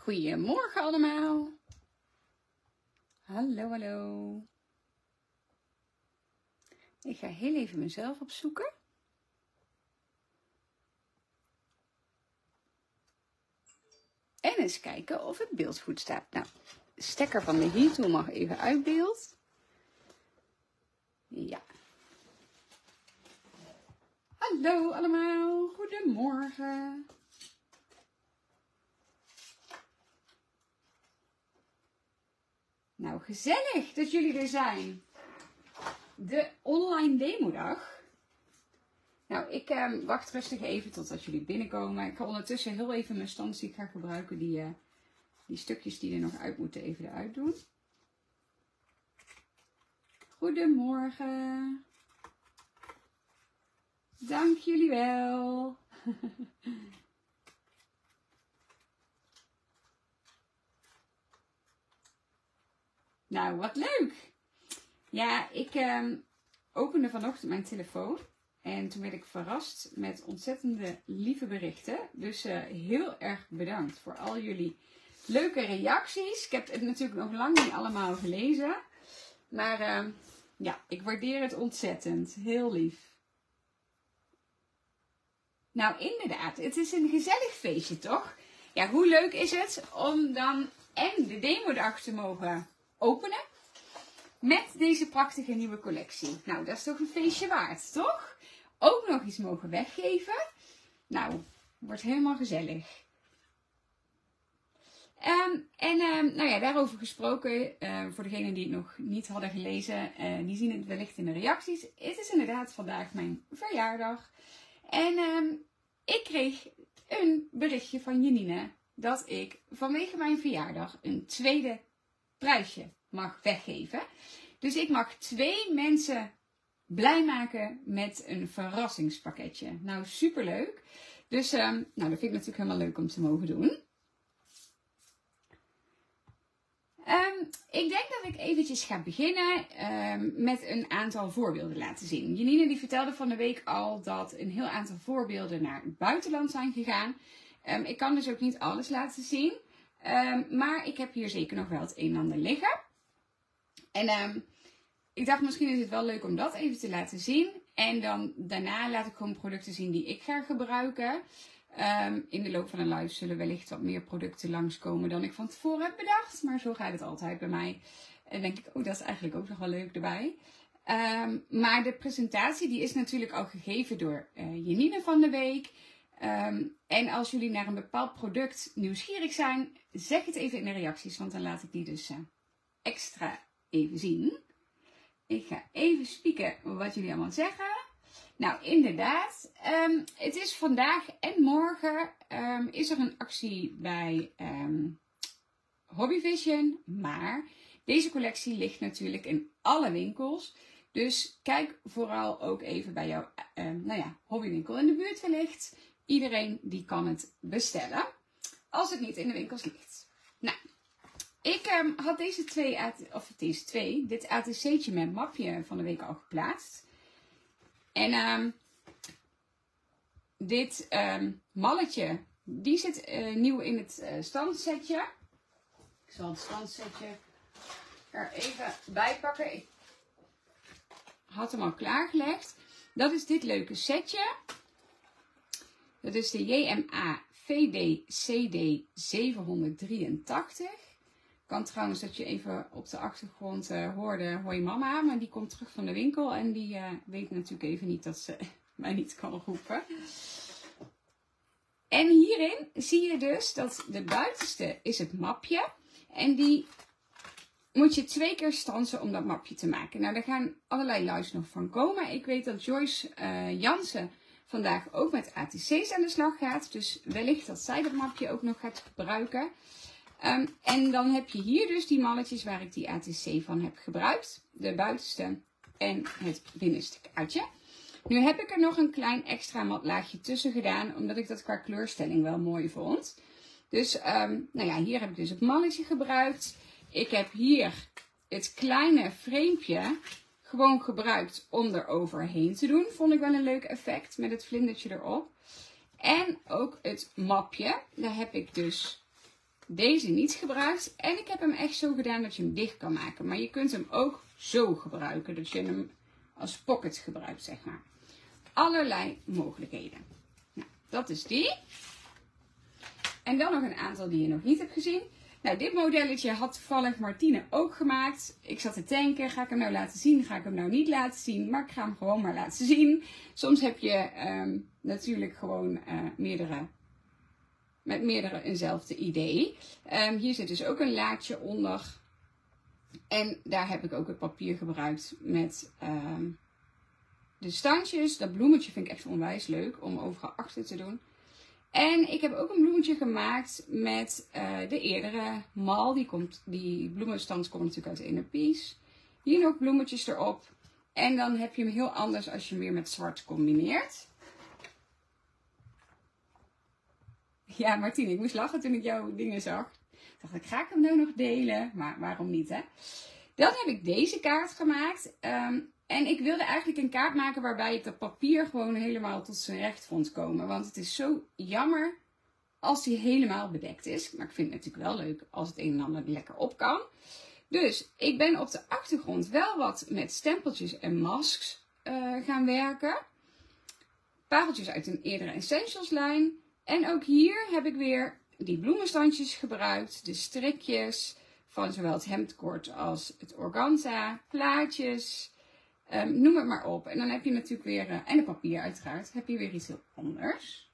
Goedemorgen allemaal. Hallo, hallo. Ik ga heel even mezelf opzoeken. En eens kijken of het beeld goed staat. Nou, de stekker van de heattool mag even uit beeld. Ja. Hallo allemaal, goedemorgen. Nou, gezellig dat jullie er zijn. De online demodag. Nou, ik wacht rustig even totdat jullie binnenkomen. Ik ga ondertussen heel even mijn stand die ik ga gebruiken. Die stukjes die er nog uit moeten even eruit doen. Goedemorgen. Dank jullie wel. Nou, wat leuk. Ja, ik opende vanochtend mijn telefoon. En toen werd ik verrast met ontzettende lieve berichten. Dus heel erg bedankt voor al jullie leuke reacties. Ik heb het natuurlijk nog lang niet allemaal gelezen. Maar ja, ik waardeer het ontzettend. Heel lief. Nou, inderdaad. Het is een gezellig feestje, toch? Ja, hoe leuk is het om dan en de demodag te mogen openen met deze prachtige nieuwe collectie. Nou, dat is toch een feestje waard, toch? Ook nog iets mogen weggeven. Nou, wordt helemaal gezellig. Nou ja, daarover gesproken, voor degenen die het nog niet hadden gelezen, die zien het wellicht in de reacties. Het is inderdaad vandaag mijn verjaardag. En ik kreeg een berichtje van Janine dat ik vanwege mijn verjaardag een tweede prijsje mag weggeven. Dus ik mag 2 mensen blij maken met een verrassingspakketje. Nou, superleuk. Dus nou, dat vind ik natuurlijk helemaal leuk om te mogen doen. Ik denk dat ik eventjes ga beginnen met een aantal voorbeelden laten zien. Janine die vertelde van de week al dat een heel aantal voorbeelden naar het buitenland zijn gegaan. Ik kan dus ook niet alles laten zien. Maar ik heb hier zeker nog wel het een en ander liggen. En ik dacht misschien is het wel leuk om dat even te laten zien. En dan daarna laat ik gewoon producten zien die ik ga gebruiken. In de loop van een live zullen wellicht wat meer producten langskomen dan ik van tevoren heb bedacht. Maar zo gaat het altijd bij mij. En denk ik, oh, dat is eigenlijk ook nog wel leuk erbij. Maar de presentatie die is natuurlijk al gegeven door Janine van de week. En als jullie naar een bepaald product nieuwsgierig zijn, zeg het even in de reacties. Want dan laat ik die dus extra even zien. Ik ga even spieken wat jullie allemaal zeggen. Nou, inderdaad. Het is vandaag en morgen is er een actie bij Hobbyvision. Maar deze collectie ligt natuurlijk in alle winkels. Dus kijk vooral ook even bij jouw hobbywinkel in de buurt wellicht. Iedereen die kan het bestellen. Als het niet in de winkels ligt. Nou. Ik had dit ATC'tje met mapje van de week al geplaatst. En dit malletje, die zit nieuw in het standsetje. Ik zal het standsetje er even bij pakken. Ik had hem al klaargelegd. Dat is dit leuke setje. Dat is de JMA VD CD 783. Kan trouwens dat je even op de achtergrond hoorde hoi mama. Maar die komt terug van de winkel. En die weet natuurlijk even niet dat ze mij niet kan roepen. En hierin zie je dus dat de buitenste is het mapje. En die moet je 2 keer stansen om dat mapje te maken. Nou, daar gaan allerlei lives nog van komen. Ik weet dat Joyce Jansen vandaag ook met ATC's aan de slag gaat. Dus wellicht dat zij dat mapje ook nog gaat gebruiken. En dan heb je hier dus die malletjes waar ik die ATC van heb gebruikt. De buitenste en het binnenste kaartje. Nu heb ik er nog een klein extra matlaagje tussen gedaan. Omdat ik dat qua kleurstelling wel mooi vond. Dus nou ja, hier heb ik dus het malletje gebruikt. Ik heb hier het kleine framepje gewoon gebruikt om er overheen te doen. Vond ik wel een leuk effect met het vlindertje erop. En ook het mapje. Daar heb ik dus deze niet gebruikt. En ik heb hem echt zo gedaan dat je hem dicht kan maken. Maar je kunt hem ook zo gebruiken. Dat je hem als pocket gebruikt, zeg maar. Allerlei mogelijkheden. Nou, dat is die. En dan nog een aantal die je nog niet hebt gezien. Nou, dit modelletje had toevallig Martine ook gemaakt. Ik zat te denken, ga ik hem nou laten zien? Ga ik hem nou niet laten zien? Maar ik ga hem gewoon maar laten zien. Soms heb je natuurlijk gewoon met meerdere eenzelfde idee. Hier zit dus ook een laadje onder. En daar heb ik ook het papier gebruikt met de standjes. Dat bloemetje vind ik echt onwijs leuk om overal achter te doen. En ik heb ook een bloemetje gemaakt met de eerdere mal. Die bloemenstand komt natuurlijk uit Inner Peace. Hier nog bloemetjes erop. En dan heb je hem heel anders als je hem weer met zwart combineert. Ja, Martine, ik moest lachen toen ik jouw dingen zag. Ik dacht, ga ik hem nou nog delen? Maar waarom niet, hè? Dan heb ik deze kaart gemaakt. En ik wilde eigenlijk een kaart maken waarbij ik dat papier gewoon helemaal tot zijn recht vond komen. Want het is zo jammer als die helemaal bedekt is. Maar ik vind het natuurlijk wel leuk als het een en ander lekker op kan. Dus ik ben op de achtergrond wel wat met stempeltjes en masks gaan werken. Pareltjes uit een eerdere Essentials lijn. En ook hier heb ik weer die bloemenstandjes gebruikt. De strikjes van zowel het hemdkort als het organza. Plaatjes. Noem het maar op. En dan heb je natuurlijk weer, en het papier uiteraard, heb je weer iets heel anders.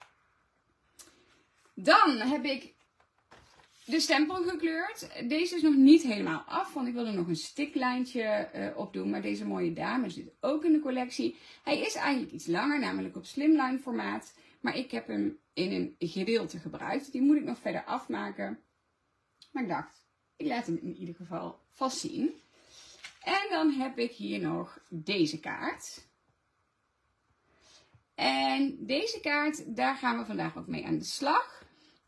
Dan heb ik de stempel gekleurd. Deze is nog niet helemaal af, want ik wil er nog een stiklijntje op doen. Maar deze mooie dame zit ook in de collectie. Hij is eigenlijk iets langer, namelijk op slimline formaat. Maar ik heb hem in een gedeelte gebruikt. Die moet ik nog verder afmaken. Maar ik dacht, ik laat hem in ieder geval vast zien. En dan heb ik hier nog deze kaart. En deze kaart, daar gaan we vandaag ook mee aan de slag.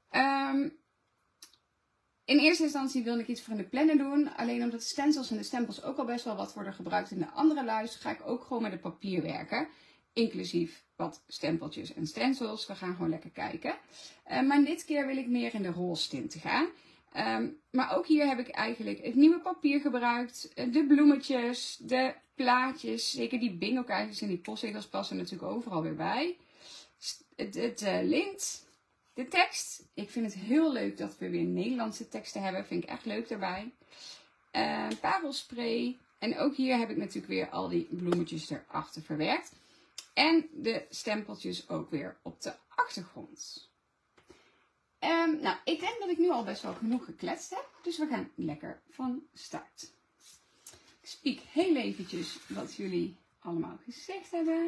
In eerste instantie wilde ik iets voor in de planner doen. Alleen omdat de stencils en de stempels ook al best wel wat worden gebruikt in de andere luis, ga ik ook gewoon met het papier werken. Inclusief wat stempeltjes en stencils. We gaan gewoon lekker kijken. Maar dit keer wil ik meer in de roze tinten gaan. Maar ook hier heb ik eigenlijk het nieuwe papier gebruikt. De bloemetjes, de plaatjes. Zeker die bingo-kaartjes en die postzegels passen natuurlijk overal weer bij. Het lint. De tekst. Ik vind het heel leuk dat we weer Nederlandse teksten hebben. Vind ik echt leuk daarbij. Parelspray. En ook hier heb ik natuurlijk weer al die bloemetjes erachter verwerkt. En de stempeltjes ook weer op de achtergrond. Nou, ik denk dat ik nu al best wel genoeg gekletst heb. Dus we gaan lekker van start. Ik spiek heel eventjes wat jullie allemaal gezegd hebben.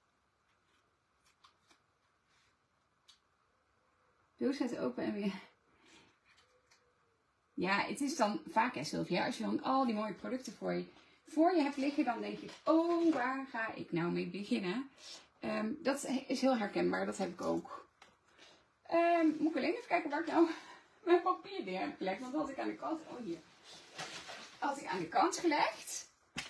Doos gaat open en weer. Ja, het is dan vaak, hè, Sylvia, als je dan al die mooie producten voor je hebt liggen, dan denk je, oh, waar ga ik nou mee beginnen? Dat is heel herkenbaar, dat heb ik ook. Moet ik alleen even kijken waar ik nou mijn papier neer heb gelegd. Want dat had ik aan de kant. Oh, hier. Had ik aan de kant gelegd.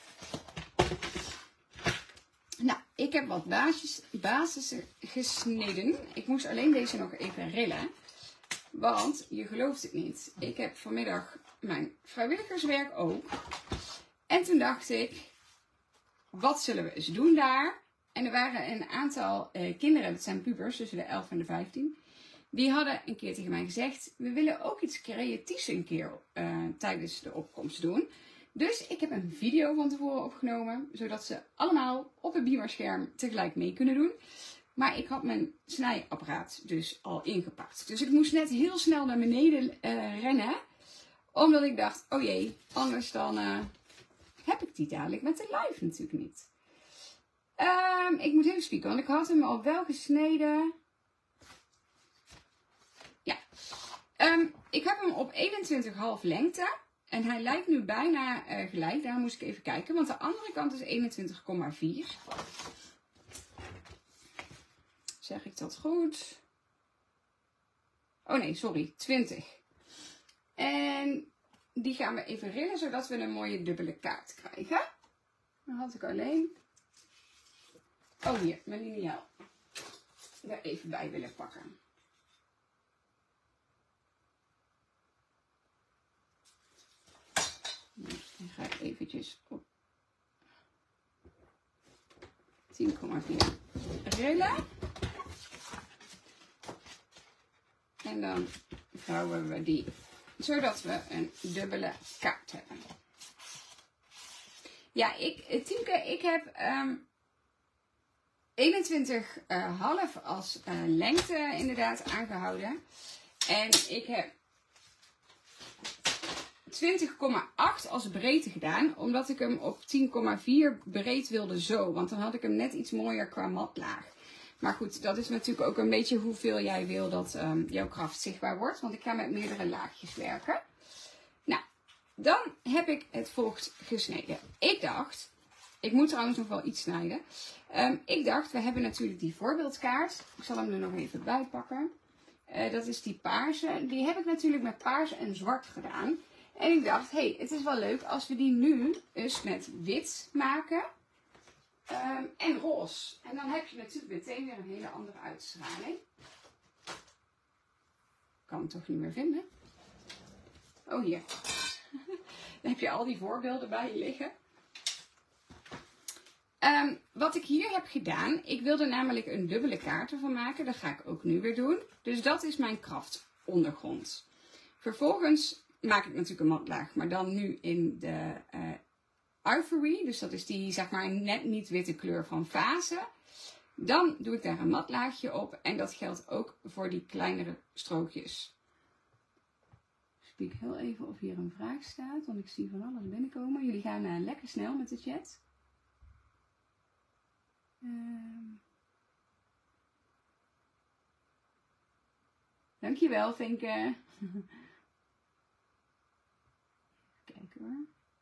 Nou, ik heb wat basissen gesneden. Ik moest alleen deze nog even rillen. Want je gelooft het niet. Ik heb vanmiddag mijn vrijwilligerswerk ook. En toen dacht ik, wat zullen we eens doen daar? En er waren een aantal kinderen, dat zijn pubers tussen de 11 en de 15. Die hadden een keer tegen mij gezegd, we willen ook iets creatiefs een keer tijdens de opkomst doen. Dus ik heb een video van tevoren opgenomen, zodat ze allemaal op het beamerscherm tegelijk mee kunnen doen. Maar ik had mijn snijapparaat dus al ingepakt. Dus ik moest net heel snel naar beneden rennen. Omdat ik dacht, oh jee, anders dan heb ik die dadelijk met de live natuurlijk niet. Ik moet even spieken, want ik had hem al wel gesneden. Ja, ik heb hem op 21,5 lengte. En hij lijkt nu bijna gelijk. Daar moest ik even kijken, want de andere kant is 21,4. Zeg ik dat goed? Oh nee, sorry, 20. En die gaan we even rillen, zodat we een mooie dubbele kaart krijgen. Dan had ik alleen... Oh, hier, mijn liniaal. Er even bij willen pakken. Dan ga ik eventjes op 10,4 rillen. En dan vouwen we die, zodat we een dubbele kaart hebben. Ja, Tiemke, ik heb 21,5 als lengte inderdaad aangehouden. En ik heb 20,8 als breedte gedaan, omdat ik hem op 10,4 breed wilde zo. Want dan had ik hem net iets mooier qua matlaag. Maar goed, dat is natuurlijk ook een beetje hoeveel jij wil dat jouw kracht zichtbaar wordt. Want ik ga met meerdere laagjes werken. Nou, dan heb ik het volgt gesneden. Ik dacht, ik moet trouwens nog wel iets snijden. Ik dacht, we hebben natuurlijk die voorbeeldkaart. Ik zal hem er nog even bij pakken. Dat is die paarse. Die heb ik natuurlijk met paars en zwart gedaan. En ik dacht, hey, het is wel leuk als we die nu eens met wit maken. En roze. En dan heb je natuurlijk meteen weer een hele andere uitstraling. Ik kan hem toch niet meer vinden. Oh, hier. Dan heb je al die voorbeelden bij je liggen. Wat ik hier heb gedaan, ik wilde namelijk een dubbele kaart ervan maken. Dat ga ik ook nu weer doen. Dus dat is mijn kraftondergrond. Vervolgens maak ik natuurlijk een matlaag, maar dan nu in de Ivory. Dus dat is die, zeg maar, net niet witte kleur van fase. Dan doe ik daar een matlaagje op. En dat geldt ook voor die kleinere strookjes. Ik kijk heel even of hier een vraag staat, want ik zie van alles binnenkomen. Jullie gaan lekker snel met de chat. Dankjewel, Vinke. Kijken hoor.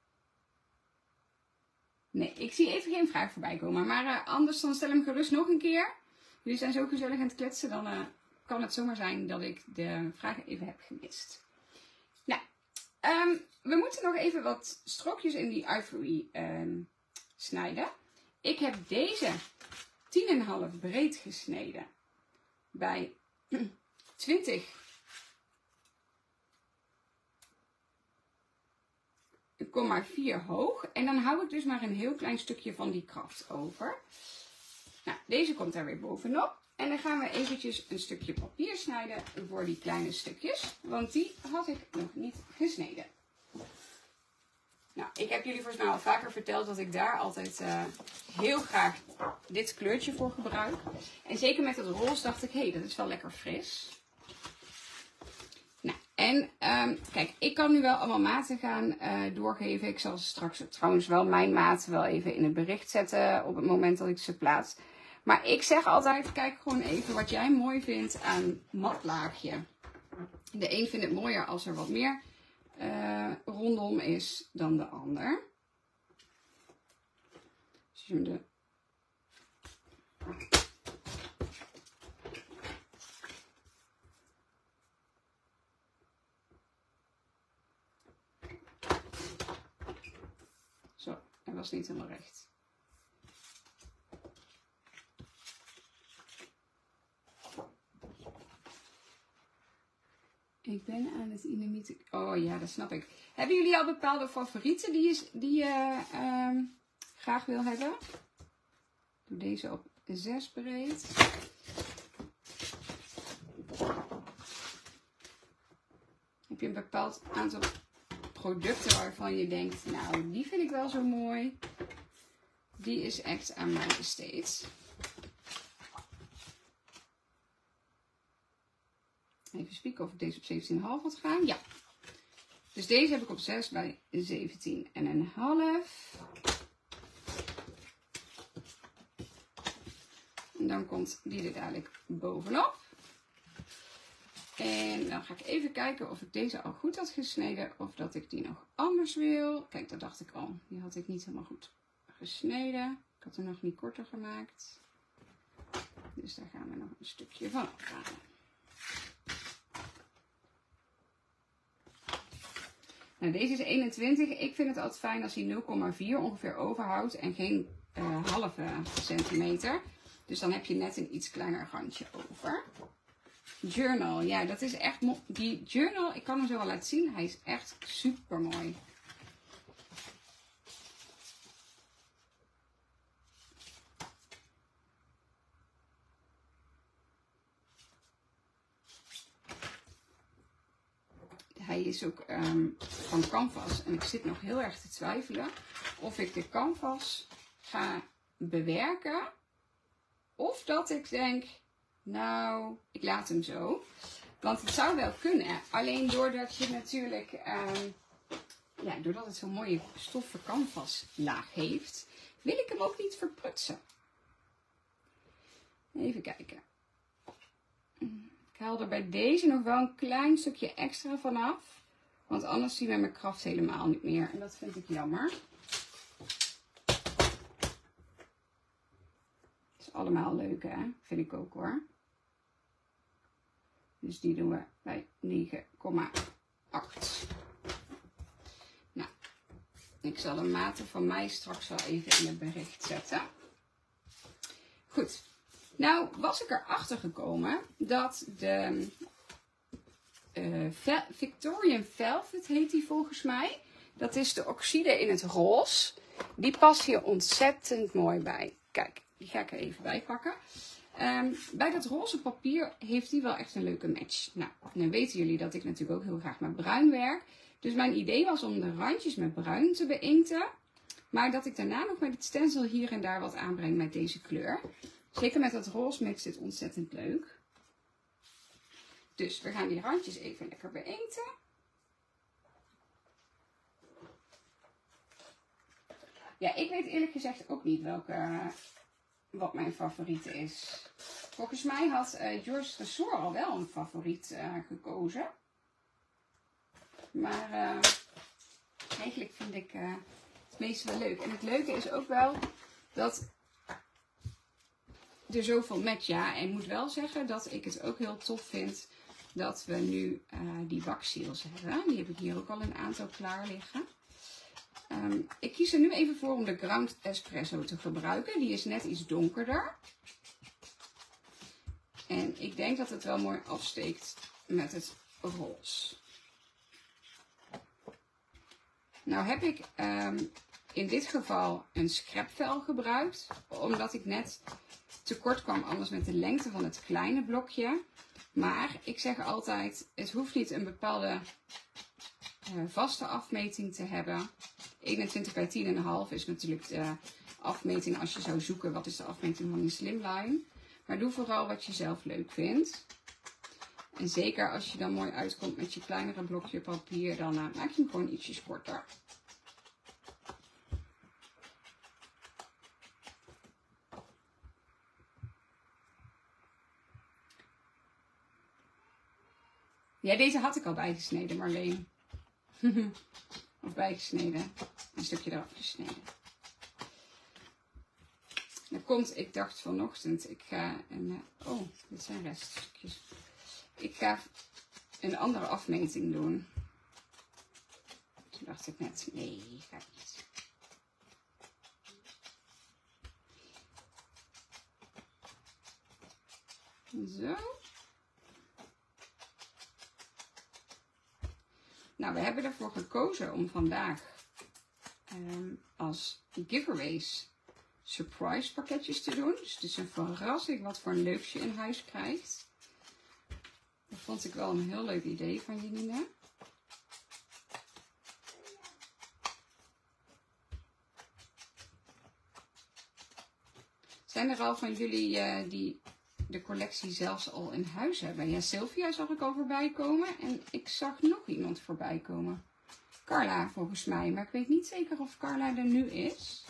Nee, ik zie even geen vraag voorbij komen. Maar anders dan stel hem gerust nog een keer. Jullie zijn zo gezellig aan het kletsen. Dan kan het zomaar zijn dat ik de vragen even heb gemist. Nou, we moeten nog even wat strookjes in die Ivory snijden. Ik heb deze 10,5 breed gesneden. Bij 20,4 hoog. En dan hou ik dus maar een heel klein stukje van die kracht over. Nou, deze komt daar weer bovenop. En dan gaan we eventjes een stukje papier snijden voor die kleine stukjes. Want die had ik nog niet gesneden. Nou, ik heb jullie volgens mij al vaker verteld dat ik daar altijd heel graag dit kleurtje voor gebruik. En zeker met het roze dacht ik, hé, dat is wel lekker fris. Nou, en kijk, ik kan nu wel allemaal maten gaan doorgeven. Ik zal straks trouwens wel mijn maat wel even in het bericht zetten op het moment dat ik ze plaats. Maar ik zeg altijd, kijk gewoon even wat jij mooi vindt aan matlaagje. De een vindt het mooier als er wat meer rondom is dan de ander. Dus je Zo, dat was niet helemaal recht. Ik ben aan het inemieten. Oh ja, dat snap ik. Hebben jullie al bepaalde favorieten die je graag wil hebben? Doe deze op 6 breed. Heb je een bepaald aantal producten waarvan je denkt, nou, die vind ik wel zo mooi. Die is echt aan mij besteed. Even spieken of ik deze op 17,5 had gaan. Ja. Dus deze heb ik op 6 bij 17,5. En dan komt die er dadelijk bovenop. En dan ga ik even kijken of ik deze al goed had gesneden. Of dat ik die nog anders wil. Kijk, dat dacht ik al. Die had ik niet helemaal goed gesneden. Ik had hem nog niet korter gemaakt. Dus daar gaan we nog een stukje van afhalen. Nou, deze is 21. Ik vind het altijd fijn als hij 0,4 ongeveer overhoudt en geen halve centimeter. Dus dan heb je net een iets kleiner randje over. Journal, ja, dat is echt die journal, ik kan hem zo wel laten zien. Hij is echt super mooi. Hij is ook van canvas. En ik zit nog heel erg te twijfelen of ik de canvas ga bewerken. Of dat ik denk, nou, ik laat hem zo. Want het zou wel kunnen. Alleen doordat je natuurlijk, doordat het zo'n mooie stoffen canvaslaag heeft, wil ik hem ook niet verprutsen. Even kijken. Ik haal er bij deze nog wel een klein stukje extra vanaf. Want anders zien we mijn kracht helemaal niet meer. En dat vind ik jammer. Het is allemaal leuk, hè? Vind ik ook, hoor. Dus die doen we bij 9,8. Nou, ik zal de maten van mij straks wel even in het bericht zetten. Goed. Nou was ik erachter gekomen dat de Victorian Velvet heet die volgens mij. Dat is de oxide in het roze. Die past hier ontzettend mooi bij. Kijk, die ga ik er even bij pakken. Bij dat roze papier heeft die wel echt een leuke match. Nou, dan weten jullie dat ik natuurlijk ook heel graag met bruin werk. Dus mijn idee was om de randjes met bruin te beinkten. Maar dat ik daarna nog met het stencil hier en daar wat aanbreng met deze kleur. Zeker met dat roze mix dit ontzettend leuk. Dus we gaan die randjes even lekker beinkten. Ja, ik weet eerlijk gezegd ook niet wat mijn favoriete is. Volgens mij had George Tresor al wel een favoriet gekozen. Maar eigenlijk vind ik het meeste wel leuk. En het leuke is ook wel dat er zoveel match. Ja, en ik moet wel zeggen dat ik het ook heel tof vind dat we nu die bakseals hebben. Die heb ik hier ook al een aantal klaar liggen. Ik kies er nu even voor om de Ground Espresso te gebruiken. Die is net iets donkerder. En ik denk dat het wel mooi afsteekt met het roze. Nou heb ik in dit geval een scrapvel gebruikt. Omdat ik net tekort kwam anders met de lengte van het kleine blokje. Maar ik zeg altijd, het hoeft niet een bepaalde vaste afmeting te hebben. 21 bij 10,5 is natuurlijk de afmeting als je zou zoeken wat is de afmeting van een slimline. Maar doe vooral wat je zelf leuk vindt. En zeker als je dan mooi uitkomt met je kleinere blokje papier, dan maak je hem gewoon ietsjes korter. Ja, deze had ik al bijgesneden, Marleen. Of bijgesneden. Een stukje eraf gesneden. Dat komt, ik dacht vanochtend, ik ga dit zijn reststukjes. Ik ga een andere afmeting doen. Toen dacht ik net, nee, ga ik niet. Zo. Nou, we hebben ervoor gekozen om vandaag als giveaways surprise pakketjes te doen. Dus het is een verrassing wat voor een leuks je in huis krijgt. Dat vond ik wel een heel leuk idee van Janine. Zijn er al van jullie die de collectie zelfs al in huis hebben? Ja, Sylvia zag ik al voorbij komen en ik zag nog iemand voorbij komen. Carla volgens mij, maar ik weet niet zeker of Carla er nu is.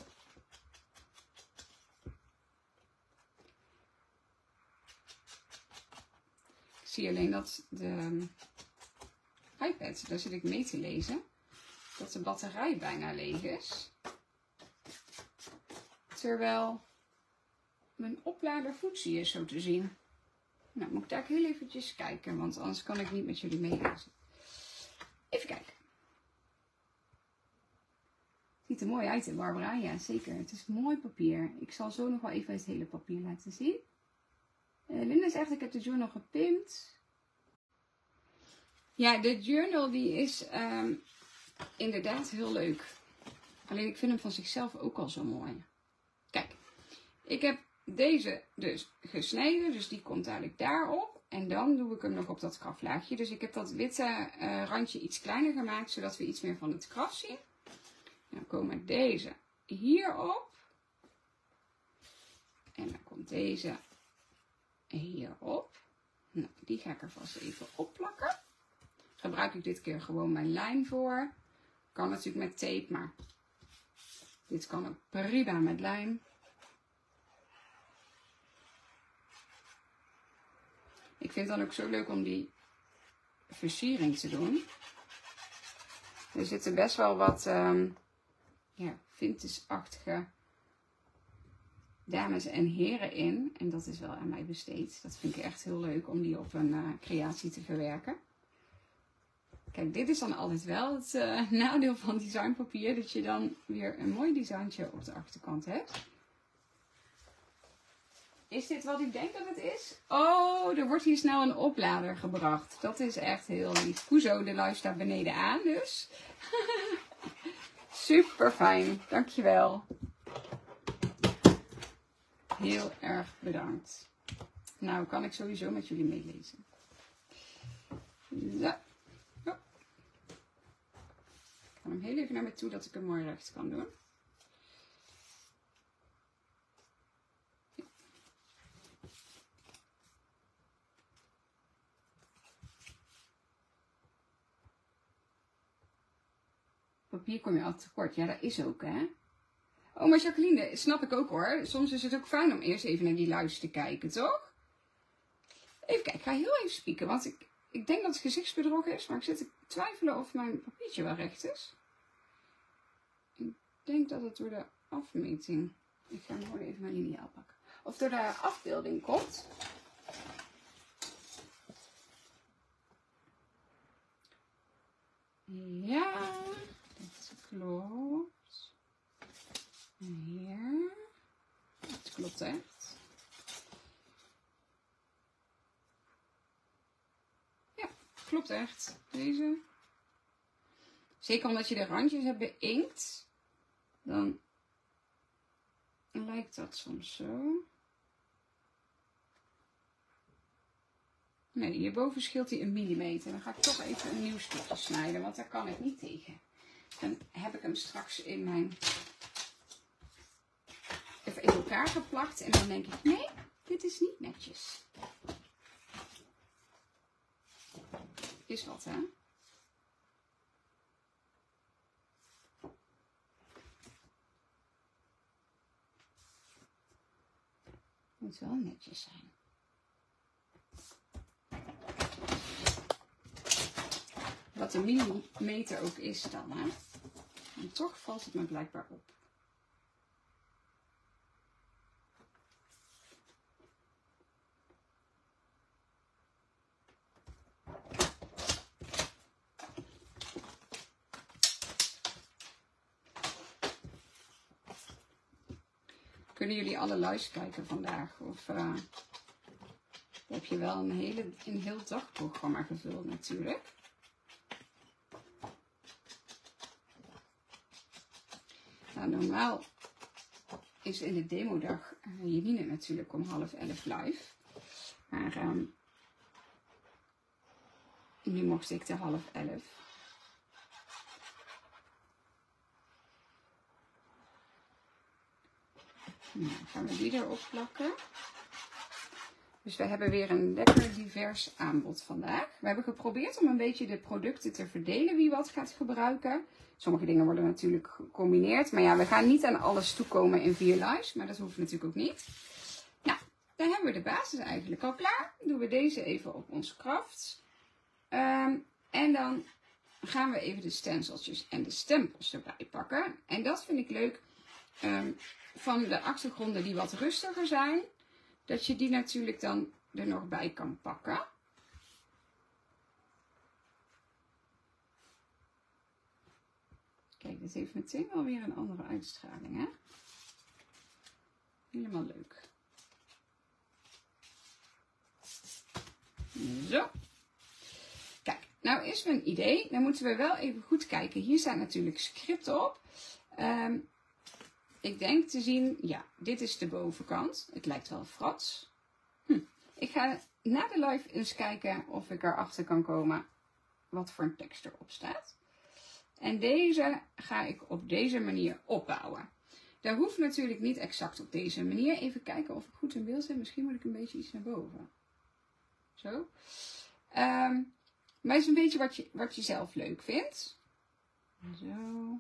Ik zie alleen dat de iPad, daar zit ik mee te lezen, dat de batterij bijna leeg is. Terwijl mijn oplader Footsie is zo te zien. Nou, moet ik daar heel eventjes kijken, want anders kan ik niet met jullie meelezen. Even kijken. Ziet er mooi uit, hè, Barbara? Ja, zeker. Het is mooi papier. Ik zal zo nog wel even het hele papier laten zien. Linda zegt, ik heb de journal gepimpt. Ja, de journal die is inderdaad heel leuk. Alleen ik vind hem van zichzelf ook al zo mooi. Kijk, ik heb deze dus gesneden, dus die komt eigenlijk daarop. En dan doe ik hem nog op dat kraflaagje. Dus ik heb dat witte randje iets kleiner gemaakt, zodat we iets meer van het kraf zien. Dan komen deze hierop. En dan komt deze hierop. Nou, die ga ik er vast even opplakken. Gebruik ik dit keer gewoon mijn lijm voor. Kan natuurlijk met tape, maar dit kan ook prima met lijm. Ik vind het dan ook zo leuk om die versiering te doen. Er zitten best wel wat ja, vintage-achtige dames en heren in. En dat is wel aan mij besteed. Dat vind ik echt heel leuk om die op een creatie te verwerken. Kijk, dit is dan altijd wel het nadeel van designpapier. Dat je dan weer een mooi designtje op de achterkant hebt. Is dit wat ik denk dat het is? Oh, er wordt hier snel een oplader gebracht. Dat is echt heel lief. Hoezo, de live staat beneden aan dus. Super fijn, dankjewel. Heel erg bedankt. Nou, kan ik sowieso met jullie meelezen. Zo. Oh. Ik ga hem heel even naar me toe dat ik hem mooi recht kan doen. Papier kom je altijd tekort. Ja, dat is ook, hè. Oh, maar Jacqueline, snap ik ook hoor. Soms is het ook fijn om eerst even naar die luister te kijken, toch? Even kijken, ik ga heel even spieken, want ik denk dat het gezichtsbedrog is, maar ik zit te twijfelen of mijn papiertje wel recht is. Ik denk dat het door de afmeting, ik ga gewoon even mijn liniaal pakken, of door de afbeelding komt. Ja, dat klopt. Hier. Dat klopt echt. Ja, klopt echt. Deze. Zeker omdat je de randjes hebt beïnkt. Dan lijkt dat soms zo. Nee, hierboven scheelt hij 1 millimeter. Dan ga ik toch even een nieuw stukje snijden, want daar kan ik niet tegen. Dan heb ik hem straks in mijn... even in elkaar geplakt en dan denk ik, nee, dit is niet netjes. Is wat, hè? Moet wel netjes zijn. Wat een millimeter ook is dan, hè? En toch valt het me blijkbaar op. Kunnen jullie alle lives kijken vandaag? Of heb je wel een heel dagprogramma gevuld natuurlijk? Nou, normaal is in de demodag Janine natuurlijk om 10:30 live. Maar nu mocht ik te 10:30. Nou, gaan we die erop plakken. Dus we hebben weer een lekker divers aanbod vandaag. We hebben geprobeerd om een beetje de producten te verdelen wie wat gaat gebruiken. Sommige dingen worden natuurlijk gecombineerd. Maar ja, we gaan niet aan alles toekomen in 4 lives. Maar dat hoeft natuurlijk ook niet. Nou, dan hebben we de basis eigenlijk al klaar. Dan doen we deze even op ons kraft. En dan gaan we even de stenseltjes en de stempels erbij pakken. En dat vind ik leuk van de achtergronden die wat rustiger zijn. Dat je die natuurlijk dan er nog bij kan pakken. Kijk, dit heeft meteen wel weer een andere uitstraling, hè? Helemaal leuk. Zo. Kijk, nou is mijn idee. Dan moeten we wel even goed kijken. Hier staat natuurlijk script op. Ik denk te zien, ja, dit is de bovenkant. Het lijkt wel frats. Ik ga na de live eens kijken of ik erachter kan komen wat voor een tekst erop staat. En deze ga ik op deze manier opbouwen. Dat hoeft natuurlijk niet exact op deze manier. Even kijken of ik goed in beeld zit. Misschien moet ik een beetje iets naar boven. Zo. Maar het is een beetje wat je zelf leuk vindt. Zo.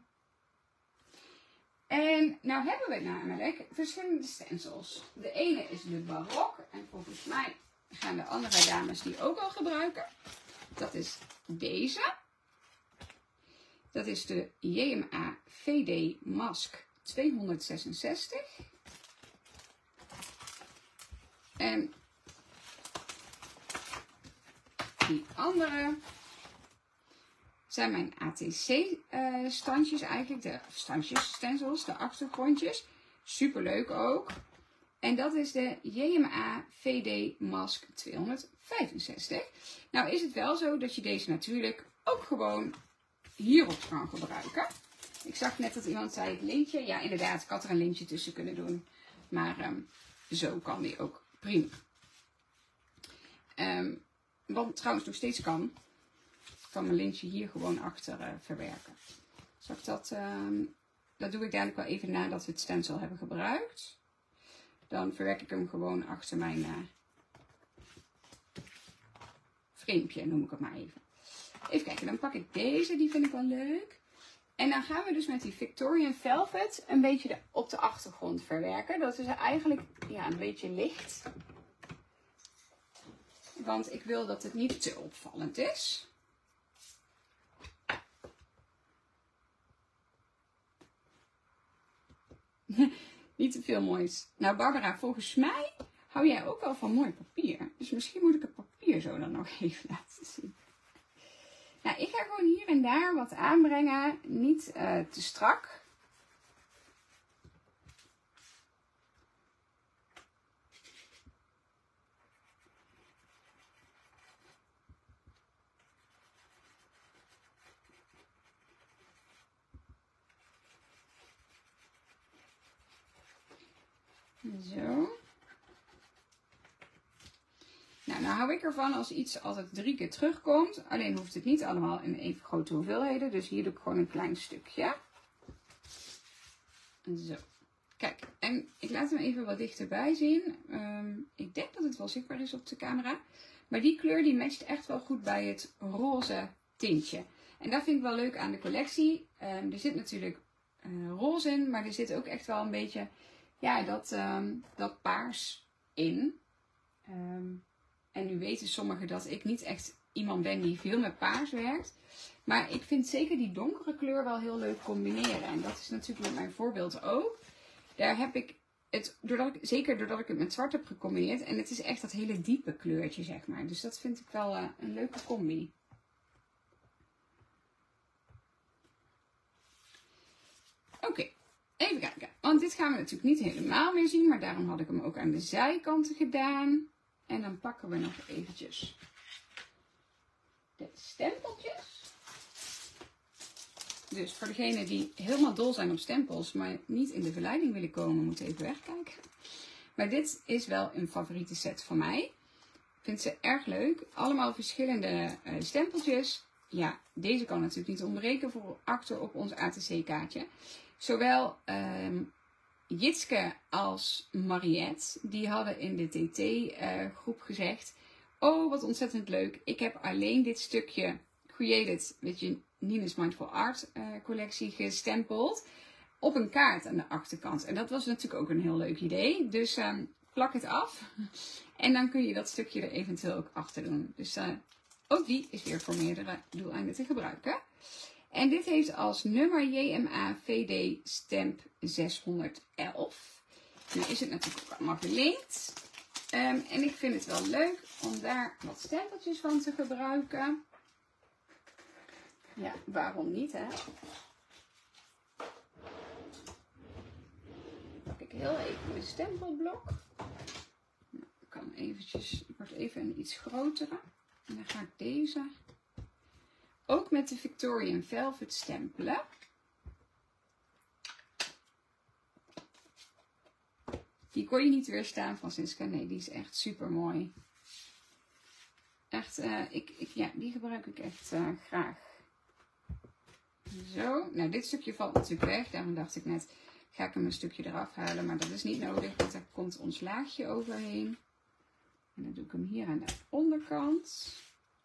En nou hebben we namelijk verschillende stencils. De ene is de barok. En volgens mij gaan de andere dames die ook al gebruiken. Dat is deze. Dat is de JMA VD Mask 266. En die andere zijn mijn ATC standjes eigenlijk. De stencils, de achtergrondjes. Super leuk ook. En dat is de JMA VD Mask 265. Nou is het wel zo dat je deze natuurlijk ook gewoon hierop kan gebruiken. Ik zag net dat iemand zei het lintje. Ja, inderdaad, ik had er een lintje tussen kunnen doen. Maar zo kan die ook prima. Wat trouwens nog steeds kan. Ik kan mijn lintje hier gewoon achter verwerken. Zal ik dat doe ik dadelijk wel even nadat we het stencil hebben gebruikt. Dan verwerk ik hem gewoon achter mijn framepje, noem ik het maar even. Even kijken, dan pak ik deze, die vind ik wel leuk. En dan gaan we dus met die Victorian Velvet een beetje op de achtergrond verwerken. Dat is eigenlijk ja, een beetje licht. Want ik wil dat het niet te opvallend is. Niet te veel moois. Nou Barbara, volgens mij hou jij ook wel van mooi papier. Dus misschien moet ik het papier zo dan nog even laten zien. Nou, ik ga gewoon hier en daar wat aanbrengen. Niet te strak. Zo. Nou hou ik ervan als iets altijd 3 keer terugkomt. Alleen hoeft het niet allemaal in even grote hoeveelheden. Dus hier doe ik gewoon een klein stukje. Zo. Kijk, en ik laat hem even wat dichterbij zien. Ik denk dat het wel zichtbaar is op de camera. Maar die kleur die matcht echt wel goed bij het roze tintje. En dat vind ik wel leuk aan de collectie. Er zit natuurlijk roze in, maar er zit ook echt wel een beetje ja, dat paars in. En nu weten sommigen dat ik niet echt iemand ben die veel met paars werkt. Maar ik vind zeker die donkere kleur wel heel leuk combineren. En dat is natuurlijk met mijn voorbeeld ook. Daar heb ik het, zeker doordat ik het met zwart heb gecombineerd. En het is echt dat hele diepe kleurtje, zeg maar. Dus dat vind ik wel een leuke combi. Oké, even kijken. Want dit gaan we natuurlijk niet helemaal meer zien. Maar daarom had ik hem ook aan de zijkanten gedaan. En dan pakken we nog eventjes de stempeltjes. Dus voor degenen die helemaal dol zijn op stempels, maar niet in de verleiding willen komen, moeten even wegkijken. Maar dit is wel een favoriete set van mij. Ik vind ze erg leuk. Allemaal verschillende stempeltjes. Ja, deze kan natuurlijk niet ontbreken voor achter op ons ATC-kaartje. Zowel Jitske als Mariette, die hadden in de TT-groep gezegd: oh, wat ontzettend leuk. Ik heb alleen dit stukje Created with Nina's Mindful Art collectie gestempeld op een kaart aan de achterkant. En dat was natuurlijk ook een heel leuk idee. Dus plak het af. En dan kun je dat stukje er eventueel ook achter doen. Dus ook die is weer voor meerdere doeleinden te gebruiken. En dit heeft als nummer JMA VD Stamp 611. Nu is het natuurlijk ook allemaal gelinkt. En ik vind het wel leuk om daar wat stempeltjes van te gebruiken. Ja, waarom niet, hè? Pak ik heel even mijn stempelblok. Nou, ik kan eventjes, ik word even een iets grotere. En dan ga ik deze ook met de Victorian Velvet stempelen. Die kon je niet weerstaan, Francisca. Nee, die is echt super mooi. echt, ja, die gebruik ik echt graag. Zo, nou dit stukje valt natuurlijk weg. Daarom dacht ik net, ga ik hem een stukje eraf halen. Maar dat is niet nodig, want daar komt ons laagje overheen. En dan doe ik hem hier aan de onderkant.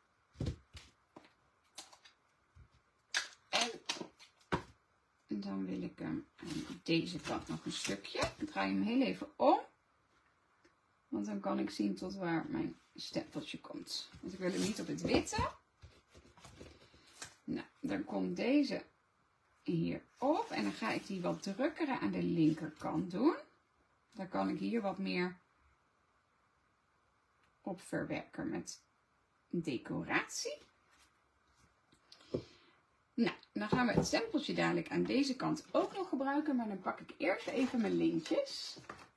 En dan wil ik hem aan deze kant nog een stukje. Ik draai hem heel even om. Want dan kan ik zien tot waar mijn stempeltje komt. Want ik wil hem niet op het witte. Nou, dan komt deze hier op. En dan ga ik die wat drukkere aan de linkerkant doen. Dan kan ik hier wat meer op verwerken met decoratie. Nou, dan gaan we het stempeltje dadelijk aan deze kant ook nog gebruiken. Maar dan pak ik eerst even mijn lintjes.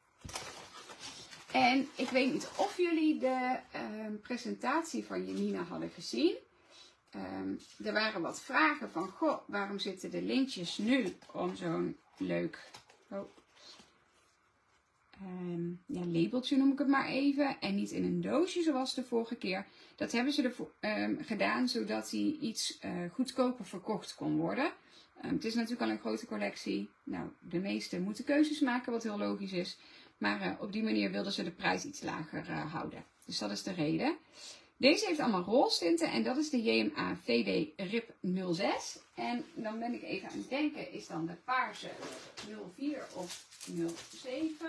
En ik weet niet of jullie de presentatie van Janina hadden gezien. Er waren wat vragen van, goh, waarom zitten de lintjes nu om zo'n leuk ja, labeltje noem ik het maar even. En niet in een doosje zoals de vorige keer. Dat hebben ze gedaan zodat die iets goedkoper verkocht kon worden. Het is natuurlijk al een grote collectie. Nou, de meesten moeten keuzes maken, wat heel logisch is. Maar op die manier wilden ze de prijs iets lager houden. Dus dat is de reden. Deze heeft allemaal roze tinten en dat is de JMA VD RIP 06. En dan ben ik even aan het denken, is dan de paarse 04 of 07?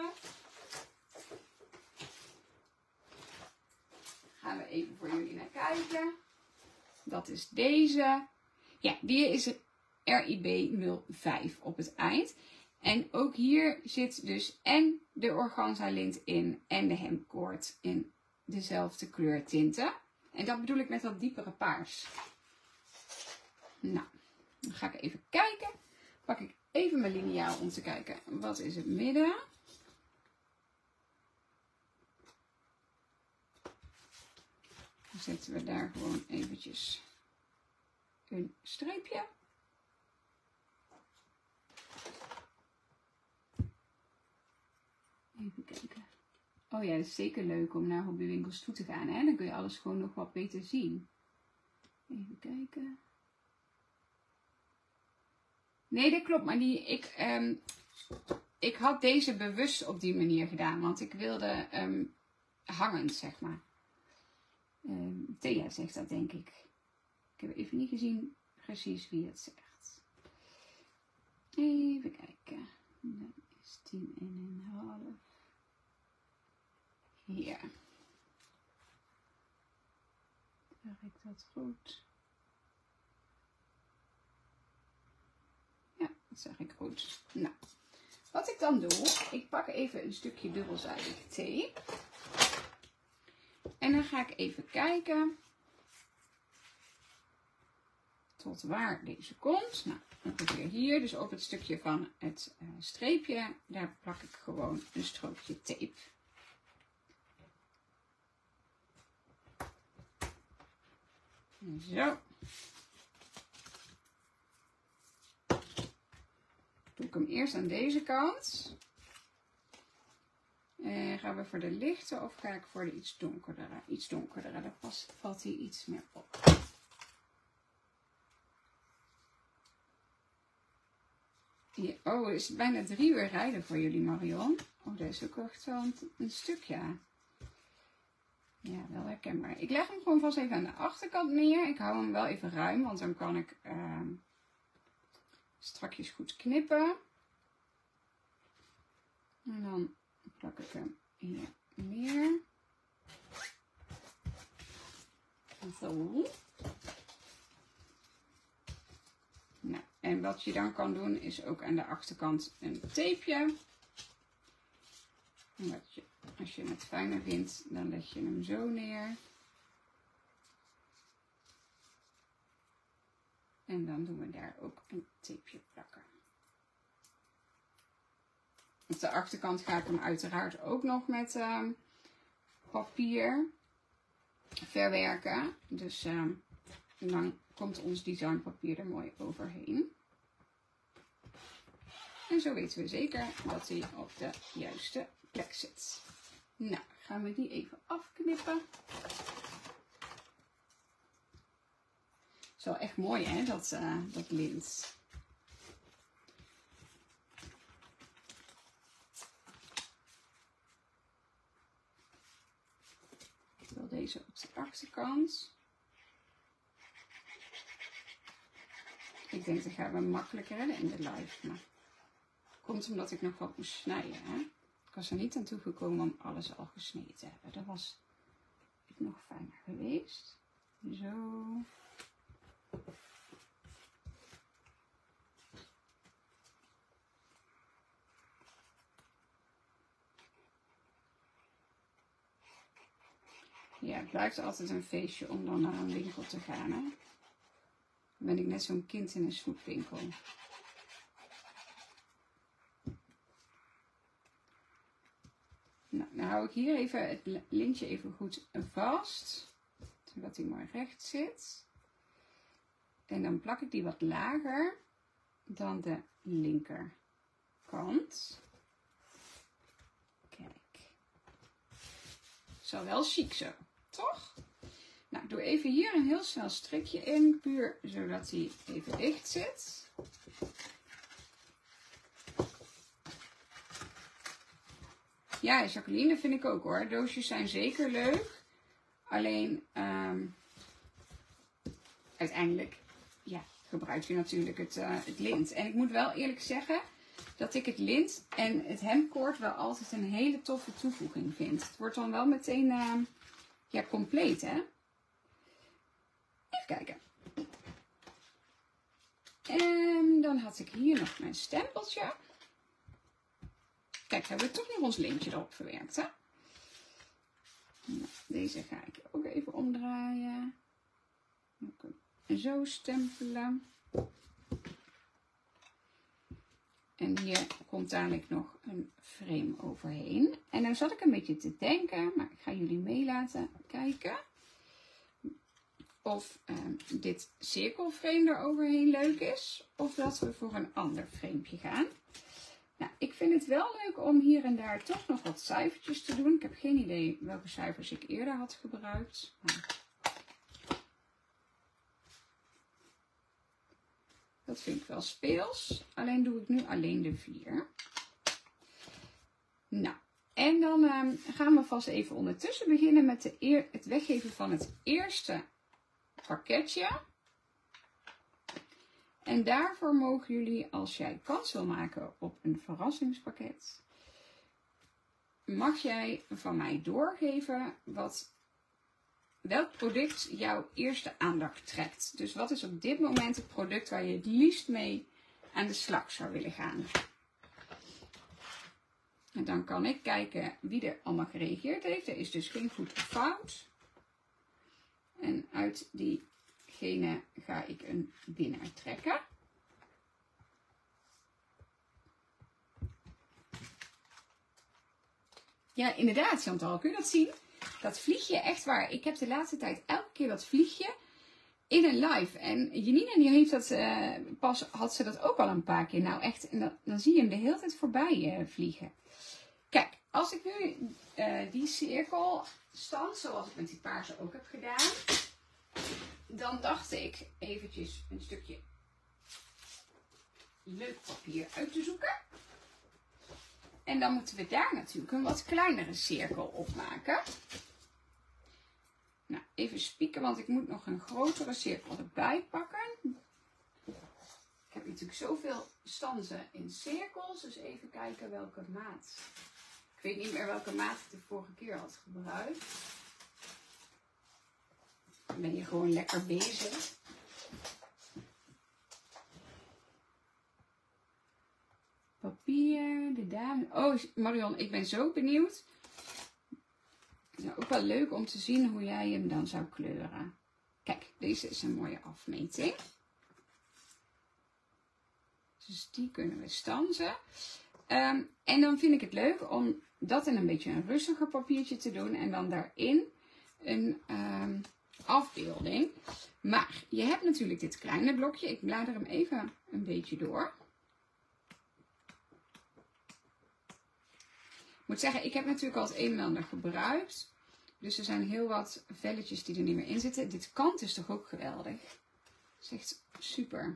Gaan we even voor jullie naar kijken. Dat is deze. Ja, die is RIB 05 op het eind. En ook hier zit dus en de organza lint in en de hemdkoord in dezelfde kleurtinten. En dat bedoel ik met dat diepere paars. Nou, dan ga ik even kijken. Pak ik even mijn liniaal om te kijken. Wat is het midden? Dan zetten we daar gewoon eventjes een streepje. Even kijken. Oh ja, dat is zeker leuk om naar hobbywinkels toe te gaan. Hè? Dan kun je alles gewoon nog wat beter zien. Even kijken. Nee, dat klopt. Maar ik had deze bewust op die manier gedaan. Want ik wilde hangend, zeg maar. Thea zegt dat, denk ik. Ik heb even niet gezien precies wie het zegt. Even kijken. Dat is 10,5. Hier. Zeg ik dat goed? Ja, dat zeg ik goed. Nou, wat ik dan doe, ik pak even een stukje dubbelzijdige tape. En dan ga ik even kijken tot waar deze komt. Nou, ongeveer hier, dus op het stukje van het streepje, daar plak ik gewoon een strookje tape. Zo. Doe ik hem eerst aan deze kant. Gaan we voor de lichte of ga ik voor de iets donkerdere? Iets donkerdere, daar valt hij iets meer op. Hier, oh, het is bijna 3 uur rijden voor jullie, Marion. Oh, dat is ook echt wel een stukje. Ja, wel herkenbaar. Ik leg hem gewoon vast even aan de achterkant neer. Ik hou hem wel even ruim, want dan kan ik strakjes goed knippen. En dan plak ik hem hier neer. Zo. Nou, en wat je dan kan doen is ook aan de achterkant een tapeje. En als je het fijner vindt, dan leg je hem zo neer. En dan doen we daar ook een tapeje plakken. Op de achterkant ga ik hem uiteraard ook nog met papier verwerken. Dus dan komt ons designpapier er mooi overheen. En zo weten we zeker dat hij op de juiste plek zit. Nou, gaan we die even afknippen. is wel echt mooi, hè, dat lint. Ik wil deze op de achterkant. Ik denk dat gaan we makkelijker redden in de live. Maar komt omdat ik nog wat moest snijden. Hè? Ik was er niet aan toegekomen om alles al gesneden te hebben. Dat was nog fijner geweest. Zo. Ja, het blijft altijd een feestje om dan naar een winkel te gaan. Hè? Dan ben ik net zo'n kind in een snoepwinkel. Nou, dan hou ik hier even het lintje even goed vast. Zodat hij mooi recht zit. En dan plak ik die wat lager dan de linkerkant. Kijk. Is wel chic zo, toch? Nou, doe even hier een heel snel strikje in. Puur zodat hij even dicht zit. Ja, Jacqueline, dat vind ik ook hoor. Doosjes zijn zeker leuk. Alleen, uiteindelijk, ja, gebruik je natuurlijk het lint. En ik moet wel eerlijk zeggen dat ik het lint en het hemdkoord wel altijd een hele toffe toevoeging vind. Het wordt dan wel meteen, ja, compleet, hè. Even kijken. En dan had ik hier nog mijn stempeltje. Kijk, hebben we toch nog ons lintje erop verwerkt, hè? Nou, deze ga ik ook even omdraaien. En zo stempelen. En hier komt dadelijk nog een frame overheen. En dan zat ik een beetje te denken, maar ik ga jullie mee laten kijken. Of dit cirkelframe er overheen leuk is. Of dat we voor een ander framepje gaan. Nou, ik vind het wel leuk om hier en daar toch nog wat cijfertjes te doen. Ik heb geen idee welke cijfers ik eerder had gebruikt. Dat vind ik wel speels. Alleen doe ik nu alleen de 4. Nou, en dan gaan we vast even ondertussen beginnen met het weggeven van het eerste pakketje. En daarvoor mogen jullie, als jij kans wil maken op een verrassingspakket, mag jij van mij doorgeven welk product jouw eerste aandacht trekt. Dus wat is op dit moment het product waar je het liefst mee aan de slag zou willen gaan. En dan kan ik kijken wie er allemaal gereageerd heeft. Er is dus geen goed of fout. En uit diegene ga ik een winnaar trekken. Ja, inderdaad, Chantal. Kun je dat zien? Dat vliegje, echt waar. Ik heb de laatste tijd elke keer dat vliegje in een live. En Janine die heeft dat, pas had ze dat ook al een paar keer. Nou echt, en dan zie je hem de hele tijd voorbij vliegen. Kijk, als ik nu die cirkelstand, zoals ik met die paarse ook heb gedaan. Dan dacht ik eventjes een stukje leuk papier uit te zoeken. En dan moeten we daar natuurlijk een wat kleinere cirkel op maken. Nou, even spieken, want ik moet nog een grotere cirkel erbij pakken. Ik heb natuurlijk zoveel stanzen in cirkels, dus even kijken welke maat. Ik weet niet meer welke maat ik de vorige keer had gebruikt. Dan ben je gewoon lekker bezig. Papier, de dame. Oh, Marion, ik ben zo benieuwd. Het is ook wel leuk om te zien hoe jij hem dan zou kleuren. Kijk, deze is een mooie afmeting. Dus die kunnen we stanzen. En dan vind ik het leuk om dat in een beetje een rustiger papiertje te doen. En dan daarin een afbeelding. Maar je hebt natuurlijk dit kleine blokje. Ik blader hem even een beetje door. Ik moet zeggen, ik heb natuurlijk al het een en ander gebruikt. Dus er zijn heel wat velletjes die er niet meer in zitten. Dit kant is toch ook geweldig. is echt super.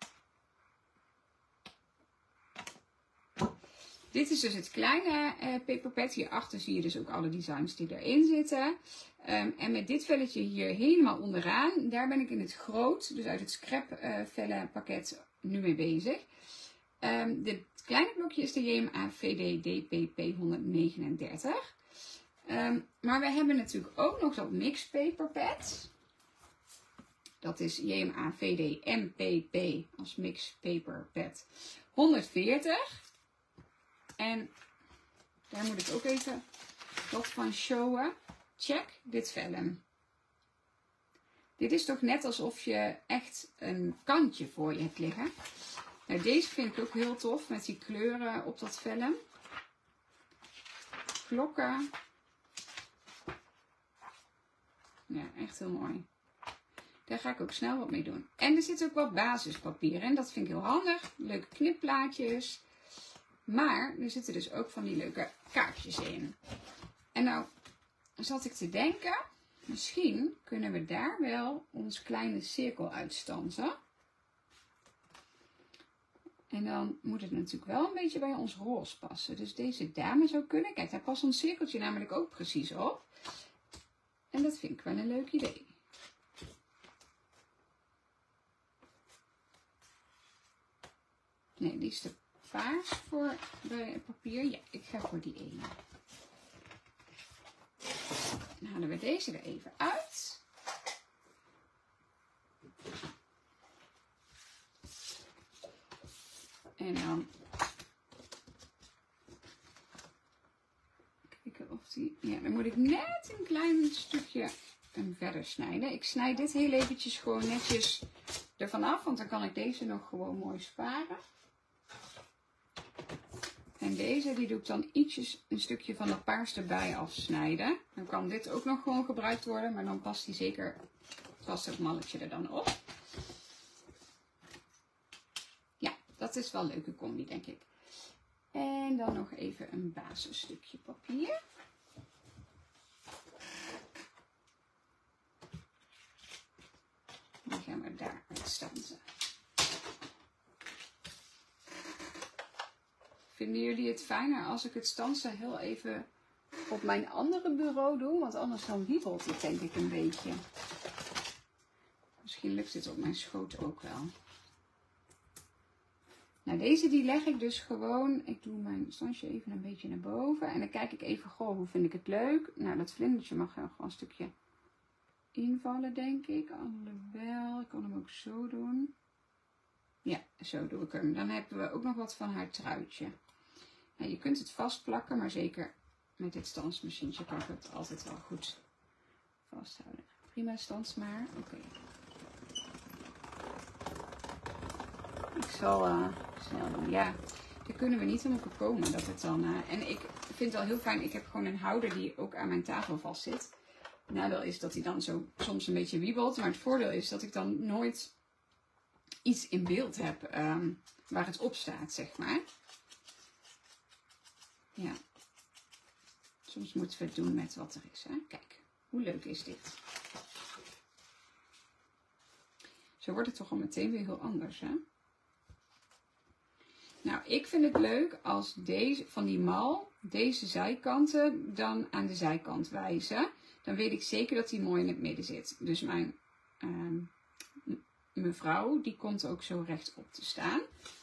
Dit is dus het kleine paperpad. Hierachter zie je dus ook alle designs die erin zitten. En met dit velletje hier helemaal onderaan, daar ben ik in het groot, dus uit het scrap vellen pakket, nu mee bezig. Dit kleine blokje is de JMA VD DPP 139. Maar we hebben natuurlijk ook nog dat mix paperpad. Dat is JMA VD MPP als mix paperpad 140. En daar moet ik ook even wat van showen. Check dit vellen. Dit is toch net alsof je echt een kantje voor je hebt liggen. Nou, deze vind ik ook heel tof met die kleuren op dat vellen. Klokken. Ja, echt heel mooi. Daar ga ik ook snel wat mee doen. En er zit ook wat basispapier in. Dat vind ik heel handig. Leuke knipplaatjes. Maar er zitten dus ook van die leuke kaartjes in. En nou zat ik te denken, misschien kunnen we daar wel ons kleine cirkel uitstansen. En dan moet het natuurlijk wel een beetje bij ons roze passen. Dus deze dame zou kunnen. Kijk, daar past ons cirkeltje namelijk ook precies op. En dat vind ik wel een leuk idee. Nee, die is te paars voor bij papier. Ja, ik ga voor die ene. Dan halen we deze er even uit. En dan kijken of die... Ja, dan moet ik net een klein stukje hem verder snijden. Ik snijd dit heel eventjes gewoon netjes ervan af, want dan kan ik deze nog gewoon mooi sparen. En deze die doe ik dan ietsjes een stukje van de paars erbij afsnijden. Dan kan dit ook nog gewoon gebruikt worden, maar dan past die zeker vast het malletje er dan op. Ja, dat is wel een leuke combi, denk ik. En dan nog even een basisstukje papier. Die gaan we daar uitstansen. Vinden jullie het fijner als ik het stansen heel even op mijn andere bureau doe? Want anders dan wiebelt het denk ik een beetje. Misschien lukt het op mijn schoot ook wel. Nou, deze die leg ik dus gewoon. Ik doe mijn stansje even een beetje naar boven. En dan kijk ik even, goh, hoe vind ik het leuk? Nou, dat vlindertje mag gewoon een stukje invallen, denk ik. Alhoewel, ik kan hem ook zo doen. Ja, zo doe ik hem. Dan hebben we ook nog wat van haar truitje. Nou, je kunt het vastplakken, maar zeker met dit stansmachientje kan ik het altijd wel goed vasthouden. Prima, stans maar. Oké. Ik zal snel doen. Ja, daar kunnen we niet helemaal voorkomen dat het dan... en ik vind het wel heel fijn, ik heb gewoon een houder die ook aan mijn tafel vast zit. Het nadeel is dat hij dan zo soms een beetje wiebelt. Maar het voordeel is dat ik dan nooit iets in beeld heb waar het op staat, zeg maar. Ja. Soms moeten we het doen met wat er is. Hè? Kijk, hoe leuk is dit? Zo wordt het toch al meteen weer heel anders, hè? Nou, ik vind het leuk als deze, van die mal, deze zijkanten dan aan de zijkant wijzen. Dan weet ik zeker dat die mooi in het midden zit. Dus mijn mevrouw, die komt ook zo rechtop te staan.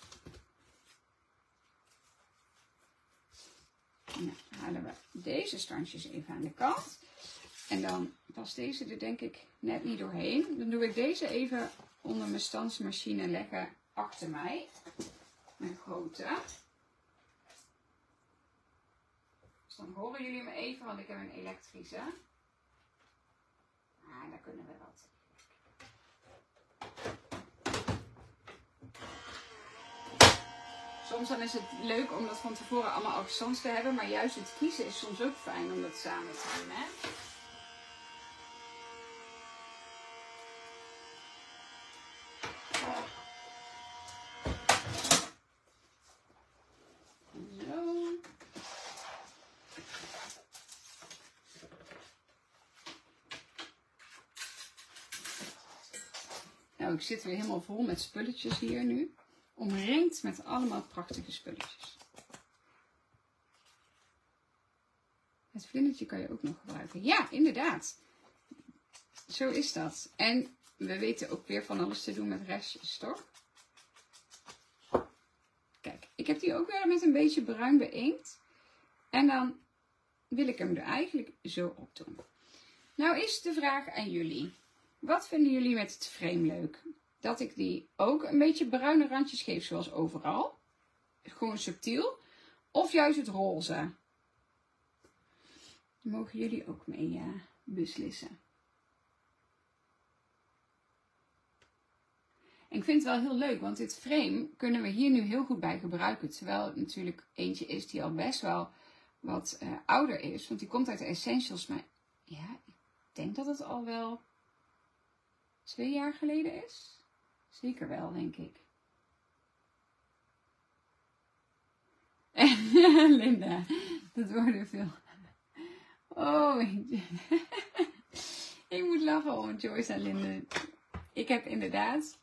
Nou, halen we deze standjes even aan de kant. En dan past deze er denk ik net niet doorheen. Dan doe ik deze even onder mijn stansmachine leggen achter mij. Mijn grote. Dus dan horen jullie me even, want ik heb een elektrische. Ah, daar kunnen we wat. Soms dan is het leuk om dat van tevoren allemaal al gestanst te hebben, maar juist het kiezen is soms ook fijn om dat samen te doen, hè? Zo. Nou, Nou, ik zit weer helemaal vol met spulletjes hier nu. Omringd met allemaal prachtige spulletjes. Het vlindertje kan je ook nog gebruiken. Ja, inderdaad. Zo is dat. En we weten ook weer van alles te doen met restjes, toch? Kijk, ik heb die ook weer met een beetje bruin beïnkt. En dan wil ik hem er eigenlijk zo op doen. Nou is de vraag aan jullie. Wat vinden jullie met het frame leuk? Dat ik die ook een beetje bruine randjes geef zoals overal. Gewoon subtiel. Of juist het roze. Daar mogen jullie ook mee beslissen. En ik vind het wel heel leuk, want dit frame kunnen we hier nu heel goed bij gebruiken. Terwijl het natuurlijk eentje is die al best wel wat ouder is. Want die komt uit de Essentials. Maar ja, ik denk dat het al wel 2 jaar geleden is. Zeker wel, denk ik. Linda, dat worden veel. Oh, ik moet lachen om Joyce en Linda. Ik heb inderdaad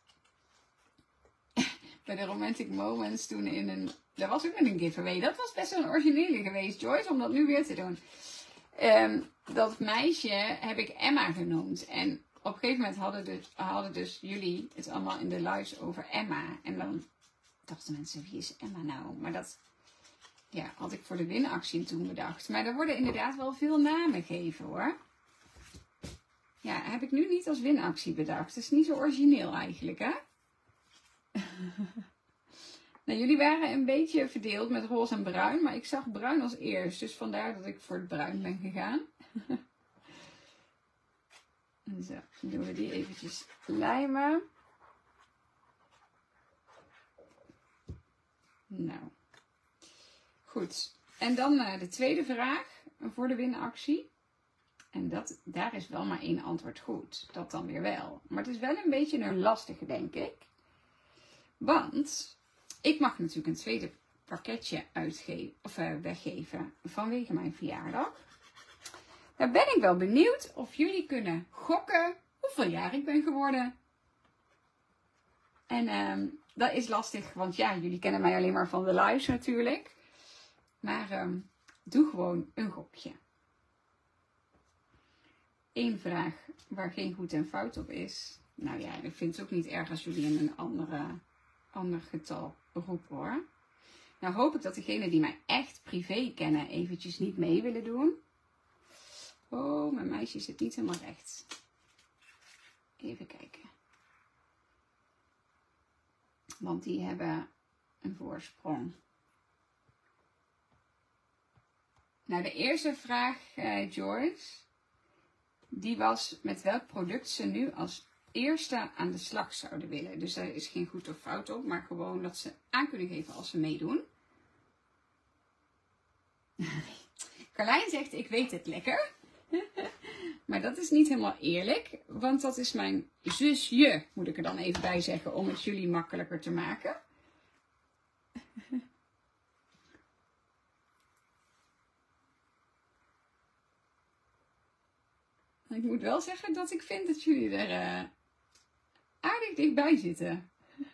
bij de Romantic Moments toen in een... Dat was ook een giveaway. Dat was best wel een originele geweest, Joyce, om dat nu weer te doen. Dat meisje heb ik Emma genoemd. En op een gegeven moment hadden dus jullie het allemaal in de lives over Emma. En dan dachten mensen, wie is Emma nou? Maar dat had ik voor de winactie toen bedacht. Maar er worden inderdaad wel veel namen gegeven, hoor. Ja, heb ik nu niet als winactie bedacht. Dat is niet zo origineel eigenlijk, hè? Nou, jullie waren een beetje verdeeld met roze en bruin. Maar ik zag bruin als eerst. Dus vandaar dat ik voor het bruin ben gegaan. Zo, dan doen we die eventjes lijmen. Nou, goed. En dan de tweede vraag voor de winactie. En daar is wel maar 1 antwoord goed. Dat dan weer wel. Maar het is wel een beetje een lastige, denk ik. Want ik mag natuurlijk een tweede pakketje weggeven vanwege mijn verjaardag. Daar ben ik wel benieuwd of jullie kunnen gokken hoeveel jaar ik ben geworden. En dat is lastig, want ja, jullie kennen mij alleen maar van de lives natuurlijk. Maar doe gewoon een gokje. 1 vraag waar geen goed en fout op is. Nou ja, ik vind het ook niet erg als jullie in een ander getal roepen, hoor. Nou hoop ik dat degenen die mij echt privé kennen eventjes niet mee willen doen. Oh, mijn meisje zit niet helemaal recht. Even kijken. Want die hebben een voorsprong. Nou, de eerste vraag, Joyce, die was met welk product ze nu als eerste aan de slag zouden willen. Dus daar is geen goed of fout op, maar gewoon dat ze aan kunnen geven als ze meedoen. Carlijn zegt, ik weet het lekker. Maar dat is niet helemaal eerlijk, want dat is mijn zusje, moet ik er dan even bij zeggen, om het jullie makkelijker te maken. Ik moet wel zeggen dat ik vind dat jullie er aardig dichtbij zitten.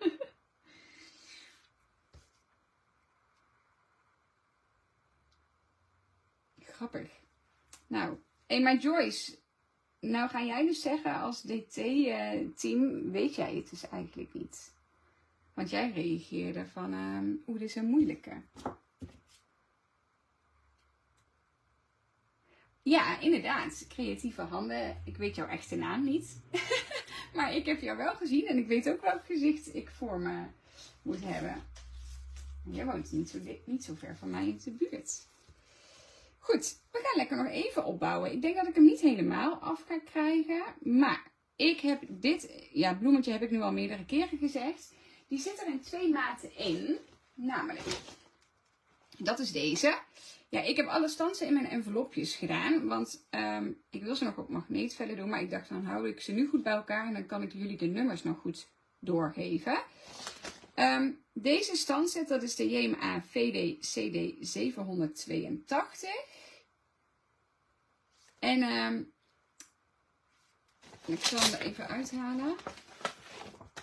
Grappig. Nou, maar Joyce, nou ga jij dus zeggen als DT-team, weet jij het dus eigenlijk niet. Want jij reageerde van, dit is een moeilijke. Ja, inderdaad. Creatieve handen. Ik weet jouw echte naam niet. Maar ik heb jou wel gezien en ik weet ook welk gezicht ik voor me moet hebben. Jij woont niet zo ver van mij in de buurt. Goed, we gaan lekker nog even opbouwen. Ik denk dat ik hem niet helemaal af ga krijgen. Maar ik heb dit, bloemetje heb ik nu al meerdere keren gezegd. Die zit er in 2 maten in. Namelijk, dat is deze. Ja, ik heb alle stansen in mijn envelopjes gedaan. Want ik wil ze nog op magneetvellen doen. Maar ik dacht, dan hou ik ze nu goed bij elkaar. En dan kan ik jullie de nummers nog goed doorgeven. Deze standset, dat is de JMA VD CD 782. En ik zal hem er even uithalen.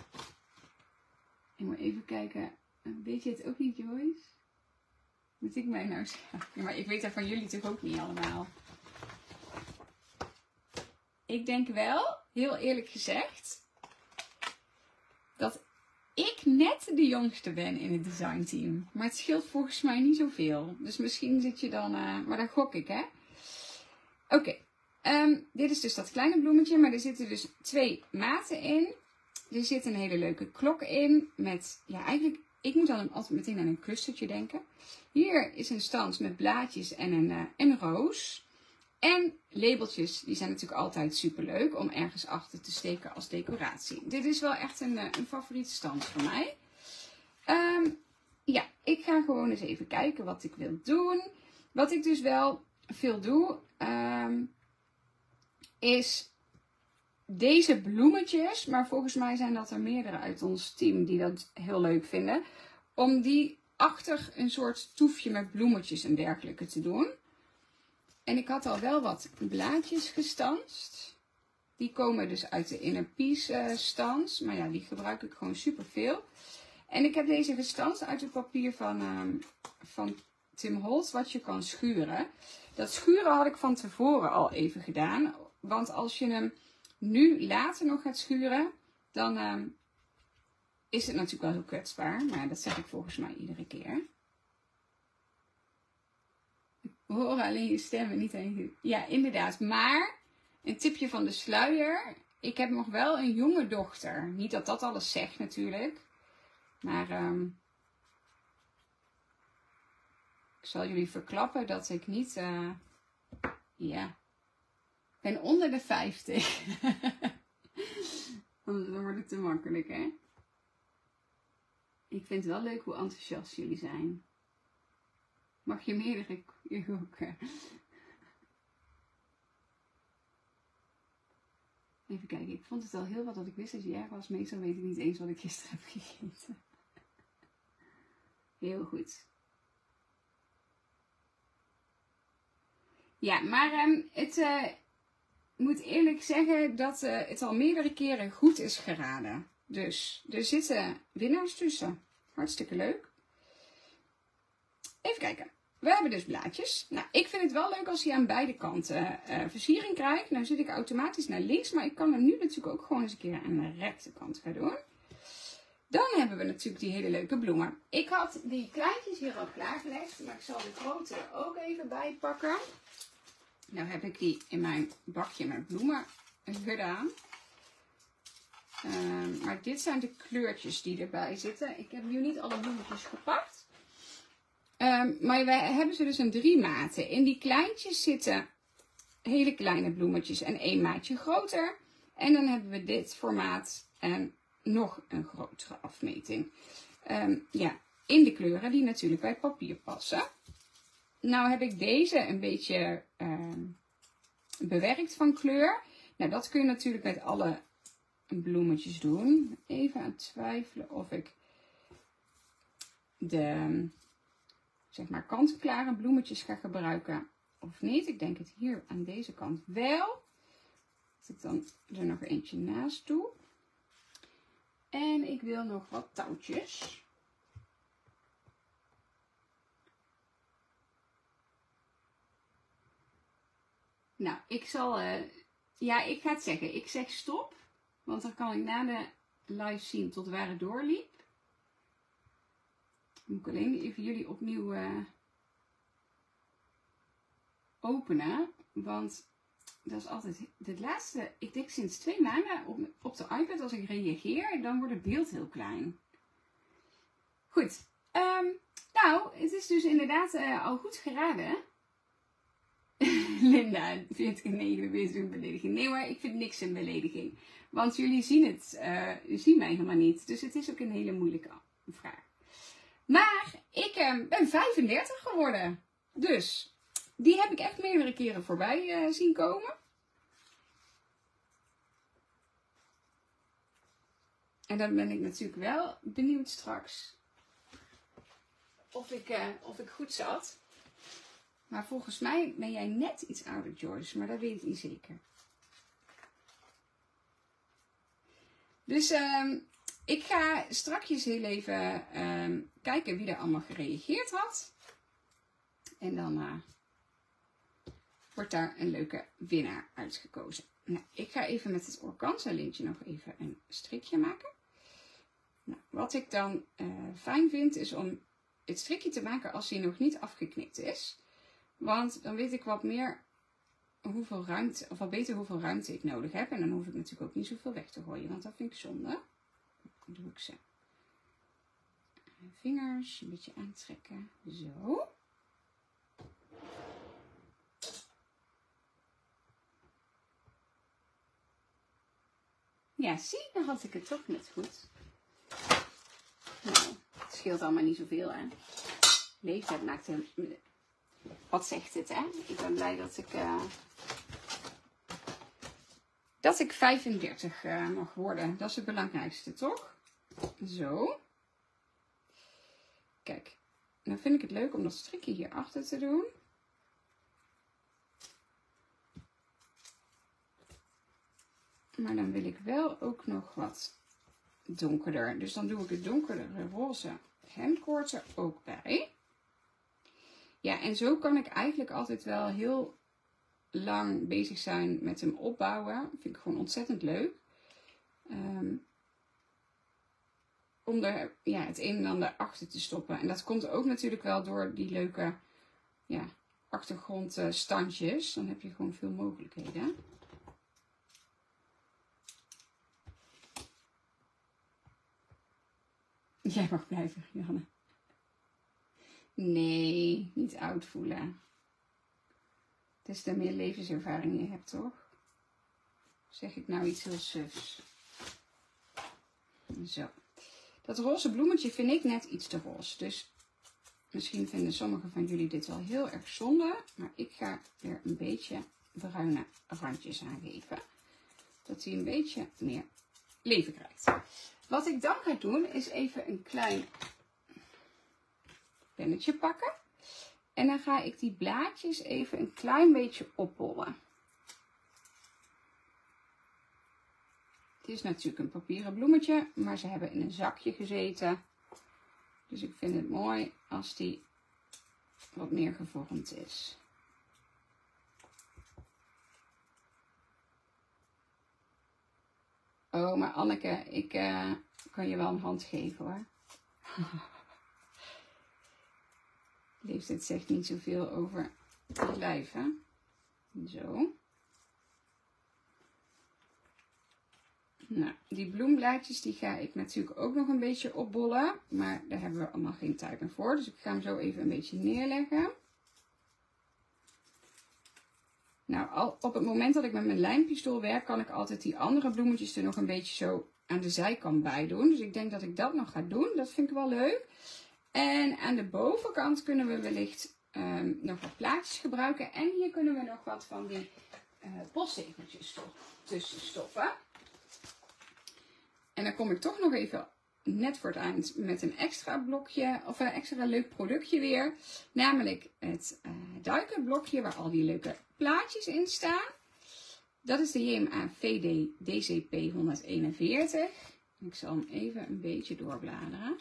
Ik moet even kijken. Weet je het ook niet, Joyce? Moet ik mij nou zeggen? Ja, maar ik weet dat van jullie toch ook niet allemaal. Ik denk wel, heel eerlijk gezegd, dat ik net de jongste ben in het designteam. Maar het scheelt volgens mij niet zoveel. Dus misschien zit je dan... maar dan gok ik, hè? Oké. Dit is dus dat kleine bloemetje. Maar er zitten dus 2 maten in. Er zit een hele leuke klok in. Met, ja, eigenlijk... Ik moet dan altijd meteen aan een clustertje denken. Hier is een stans met blaadjes en een roos. En labeltjes, die zijn natuurlijk altijd super leuk om ergens achter te steken als decoratie. Dit is wel echt een favoriete stans voor mij. Ja, ik ga gewoon eens even kijken wat ik wil doen. Wat ik dus wel veel doe, is deze bloemetjes. Maar volgens mij zijn dat er meerdere uit ons team die dat heel leuk vinden. Om die achter een soort toefje met bloemetjes en dergelijke te doen. En ik had al wel wat blaadjes gestanst. Die komen dus uit de Inner Peace stans. Maar ja, die gebruik ik gewoon super veel. En ik heb deze gestanst uit het papier van Tim Holtz, wat je kan schuren. Dat schuren had ik van tevoren al even gedaan. Want als je hem nu later nog gaat schuren, dan is het natuurlijk wel heel kwetsbaar. Maar dat zeg ik volgens mij iedere keer. We horen alleen je stemmen, niet alleen. Ja, inderdaad. Maar een tipje van de sluier. Ik heb nog wel een jonge dochter. Niet dat dat alles zegt natuurlijk. Maar ik zal jullie verklappen dat ik niet... ja. Ik ben onder de 50. Dan wordt het te makkelijk, hè? Ik vind het wel leuk hoe enthousiast jullie zijn. Mag je meerdere koken? Even kijken, ik vond het al heel wat dat ik wist dat je er was. Meestal weet ik niet eens wat ik gisteren heb gegeten. Heel goed. Ja, maar het moet eerlijk zeggen dat het al meerdere keren goed is geraden. Dus er zitten winnaars tussen. Hartstikke leuk. Even kijken. We hebben dus blaadjes. Nou, ik vind het wel leuk als hij aan beide kanten versiering krijgt. Nou zit ik automatisch naar links, maar ik kan hem nu natuurlijk ook gewoon eens een keer aan de rechterkant gaan doen. Dan hebben we natuurlijk die hele leuke bloemen. Ik had die kleintjes hier al klaargelegd, maar ik zal de grote er ook even bij pakken. Nou heb ik die in mijn bakje met bloemen gedaan. Maar dit zijn de kleurtjes die erbij zitten. Ik heb nu niet alle bloemetjes gepakt. Maar wij hebben ze dus in 3 maten. In die kleintjes zitten hele kleine bloemetjes en 1 maatje groter. En dan hebben we dit formaat en nog een grotere afmeting. Ja, in de kleuren die natuurlijk bij papier passen. Nou heb ik deze een beetje bewerkt van kleur. Nou, dat kun je natuurlijk met alle bloemetjes doen. Even aan het twijfelen of ik de, zeg maar, kant-en-klare bloemetjes ga gebruiken of niet. Ik denk het hier aan deze kant wel. Dat ik dan er nog eentje naast doe. En ik wil nog wat touwtjes. Nou, ik zal... ja, ik ga het zeggen. Ik zeg stop. Want dan kan ik na de live zien tot waar het doorliep. Dan moet ik alleen even jullie opnieuw openen. Want dat is altijd het laatste. Ik denk sinds 2 maanden op de iPad als ik reageer. Dan wordt het beeld heel klein. Goed. Nou, het is dus inderdaad al goed geraden. Linda, vind ik een belediging? Nee hoor, ik vind niks een belediging. Want jullie zien het, zien mij helemaal niet. Dus het is ook een hele moeilijke vraag. Maar ik ben 35 geworden. Dus die heb ik echt meerdere keren voorbij zien komen. En dan ben ik natuurlijk wel benieuwd straks of ik goed zat. Maar volgens mij ben jij net iets ouder, Joyce. Maar dat weet ik niet zeker. Dus Ik ga strakjes heel even kijken wie er allemaal gereageerd had. En dan wordt daar een leuke winnaar uitgekozen. Nou, ik ga even met het organza lintje nog even een strikje maken. Nou, wat ik dan fijn vind is om het strikje te maken als hij nog niet afgeknipt is. Want dan weet ik wat meer hoeveel ruimte, of wat beter hoeveel ruimte ik nodig heb. En dan hoef ik natuurlijk ook niet zoveel weg te gooien, want dat vind ik zonde. Dan doe ik ze vingers een beetje aantrekken. Zo. Ja, zie, dan had ik het toch net goed. Nou, het scheelt allemaal niet zoveel, hè. Leeftijd maakt hem... Wat zegt het, hè? Ik ben blij dat ik 35 mag worden. Dat is het belangrijkste, toch? Zo. Kijk, dan vind ik het leuk om dat strikje hier achter te doen. Maar dan wil ik wel ook nog wat donkerder. Dus dan doe ik het donkerdere roze hemdkoord er ook bij. Ja, en zo kan ik eigenlijk altijd wel heel lang bezig zijn met hem opbouwen. Dat vind ik gewoon ontzettend leuk. Om er het een en ander achter te stoppen. En dat komt ook natuurlijk wel door die leuke achtergrondstandjes. Dan heb je gewoon veel mogelijkheden. Jij mag blijven, Janne. Nee, niet oud voelen. Het is de meer levenservaring je hebt, toch? Zeg ik nou iets heel sufs? Zo. Dat roze bloemetje vind ik net iets te roze. Dus misschien vinden sommigen van jullie dit wel heel erg zonde. Maar ik ga er een beetje bruine randjes aan geven. Dat hij een beetje meer leven krijgt. Wat ik dan ga doen is even een klein pennetje pakken. En dan ga ik die blaadjes even een klein beetje oprollen. Het is natuurlijk een papieren bloemetje, maar ze hebben in een zakje gezeten. Dus ik vind het mooi als die wat meer gevormd is. Oh, maar Anneke, ik kan je wel een hand geven, hoor. Leeftijd zegt niet zoveel over het lijf, hè? Zo. Nou, die bloemblaadjes die ga ik natuurlijk ook nog een beetje opbollen. Maar daar hebben we allemaal geen tijd meer voor. Dus ik ga hem zo even een beetje neerleggen. Nou, op het moment dat ik met mijn lijmpistool werk, kan ik altijd die andere bloemetjes er nog een beetje zo aan de zijkant bij doen. Dus ik denk dat ik dat nog ga doen. Dat vind ik wel leuk. En aan de bovenkant kunnen we wellicht nog wat plaatjes gebruiken. En hier kunnen we nog wat van die postzegeltjes tussen stoppen. En dan kom ik toch nog even net voor het eind met een extra blokje, of een extra leuk productje weer. Namelijk het duikenblokje waar al die leuke plaatjes in staan. Dat is de JMA VD DCP 141. Ik zal hem even een beetje doorbladeren.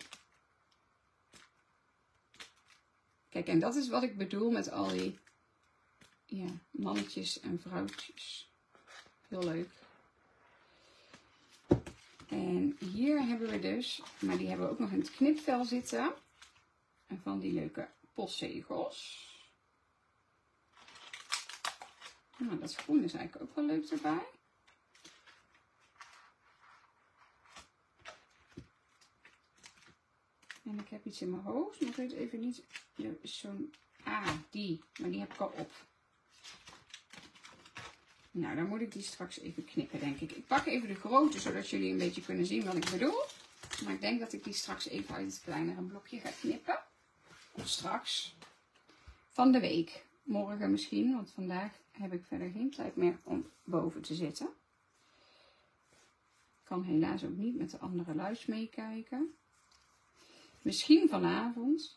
Kijk, en dat is wat ik bedoel met al die mannetjes en vrouwtjes. Heel leuk. En hier hebben we dus, maar die hebben we ook nog in het knipvel zitten. En van die leuke postzegels. Nou, dat groen is eigenlijk ook wel leuk erbij. En ik heb iets in mijn hoofd, maar ik weet even niet. Er is zo'n die, maar die heb ik al op. Nou, dan moet ik die straks even knippen, denk ik. Ik pak even de grote, zodat jullie een beetje kunnen zien wat ik bedoel. Maar ik denk dat ik die straks even uit het kleinere blokje ga knippen. Of straks. Van de week. Morgen misschien, want vandaag heb ik verder geen tijd meer om boven te zitten. Ik kan helaas ook niet met de andere luis meekijken. Misschien vanavond.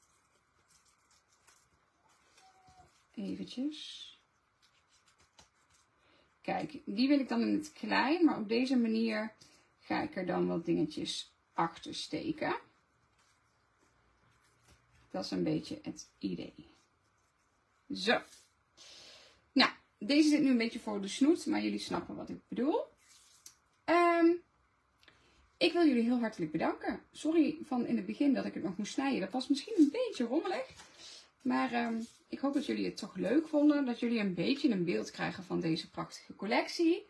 Eventjes. Kijk, die wil ik dan in het klein, maar op deze manier ga ik er dan wat dingetjes achter steken. Dat is een beetje het idee. Zo. Nou, deze zit nu een beetje voor de snoet, maar jullie snappen wat ik bedoel. Ik wil jullie heel hartelijk bedanken. Sorry van in het begin dat ik het nog moest snijden. Dat was misschien een beetje rommelig. Maar ik hoop dat jullie het toch leuk vonden. Dat jullie een beetje een beeld krijgen van deze prachtige collectie.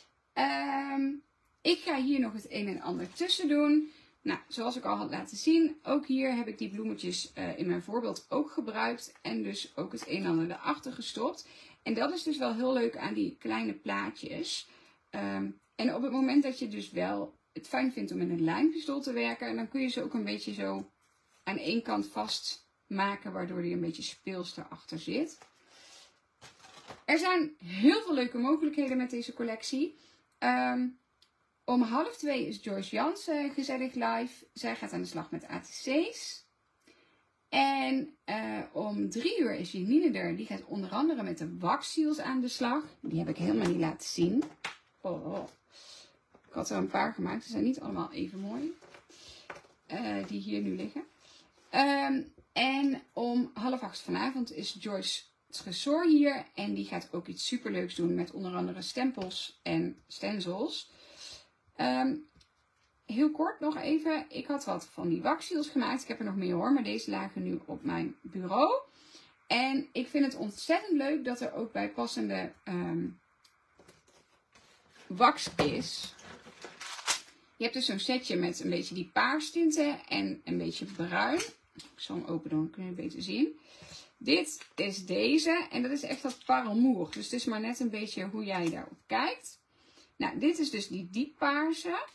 Ik ga hier nog het een en ander tussen doen. Nou, zoals ik al had laten zien, ook hier heb ik die bloemetjes in mijn voorbeeld ook gebruikt. En dus ook het een en ander erachter gestopt. En dat is dus wel heel leuk aan die kleine plaatjes. En op het moment dat je dus wel het fijn vindt om in een lijmpistool te werken, dan kun je ze ook een beetje zo aan één kant vastmaken, waardoor die een beetje speels erachter zit. Er zijn heel veel leuke mogelijkheden met deze collectie. Om 1:30 is Joyce Jansen gezellig live. Zij gaat aan de slag met ATC's. En om 3 uur is Janine er. Die gaat onder andere met de waxseals aan de slag. Die heb ik helemaal niet laten zien. Oh. Ik had er een paar gemaakt. Ze zijn niet allemaal even mooi. Die hier nu liggen. En om 7:30 vanavond is Joyce Tresor hier. En die gaat ook iets superleuks doen met onder andere stempels en stencils. Heel kort nog even. Ik had wat van die waxseals gemaakt. Ik heb er nog meer hoor. Maar deze lagen nu op mijn bureau. En ik vind het ontzettend leuk dat er ook bijpassende wax is. Je hebt dus zo'n setje met een beetje die paarstinten en een beetje bruin. Ik zal hem open doen, dan kun je het beter zien. Dit is deze en dat is echt dat parelmoer. Dus het is maar net een beetje hoe jij daarop kijkt. Nou, dit is dus die dieppaarse.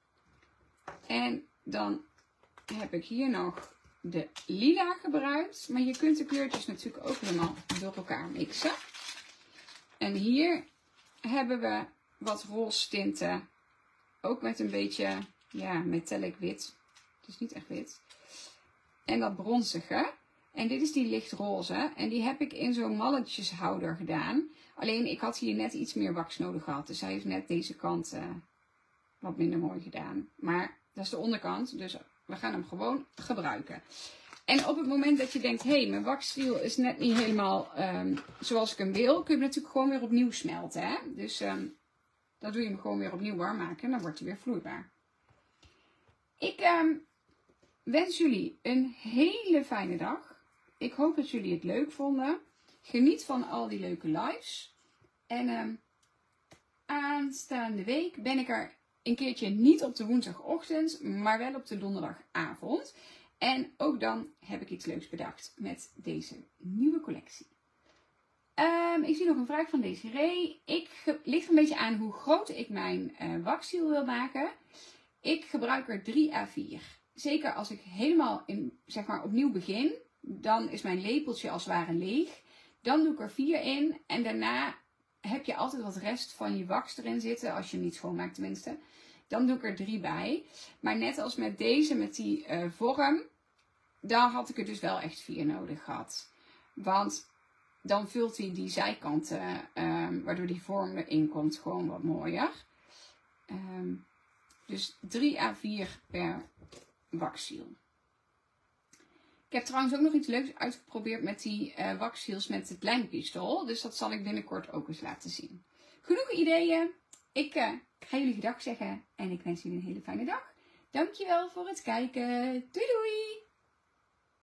En dan heb ik hier nog de lila gebruikt. Maar je kunt de kleurtjes natuurlijk ook helemaal door elkaar mixen. En hier hebben we wat roze tinten. Ook met een beetje, ja, metallic wit. Het is niet echt wit. En dat bronzige. En dit is die lichtroze. En die heb ik in zo'n malletjeshouder gedaan. Alleen ik had hier net iets meer wax nodig gehad. Dus hij heeft net deze kant wat minder mooi gedaan. Maar dat is de onderkant. Dus we gaan hem gewoon gebruiken. En op het moment dat je denkt, hé, mijn waxstiel is net niet helemaal zoals ik hem wil. Kun je hem natuurlijk gewoon weer opnieuw smelten. Hè? Dus dan doe je hem gewoon weer opnieuw warm maken. En dan wordt hij weer vloeibaar. Ik wens jullie een hele fijne dag. Ik hoop dat jullie het leuk vonden. Geniet van al die leuke lives. En aanstaande week ben ik er een keertje niet op de woensdagochtend, maar wel op de donderdagavond. En ook dan heb ik iets leuks bedacht met deze nieuwe collectie. Ik zie nog een vraag van Desiree. Ligt een beetje aan hoe groot ik mijn waxsiel wil maken. Ik gebruik er 3 A4. Zeker als ik helemaal zeg maar opnieuw begin, dan is mijn lepeltje als het ware leeg. Dan doe ik er 4 in en daarna heb je altijd wat rest van je wax erin zitten, als je hem niet schoonmaakt tenminste. Dan doe ik er 3 bij. Maar net als met deze, met die vorm, daar had ik er dus wel echt 4 nodig gehad. Want dan vult hij die zijkanten, waardoor die vorm erin komt, gewoon wat mooier. Dus 3 A4 per waxsiel. Ik heb trouwens ook nog iets leuks uitgeprobeerd met die waxseals met het lijmpistool. Dus dat zal ik binnenkort ook eens laten zien. Genoeg ideeën. Ik ga jullie gedag zeggen en ik wens jullie een hele fijne dag. Dankjewel voor het kijken. Doei doei!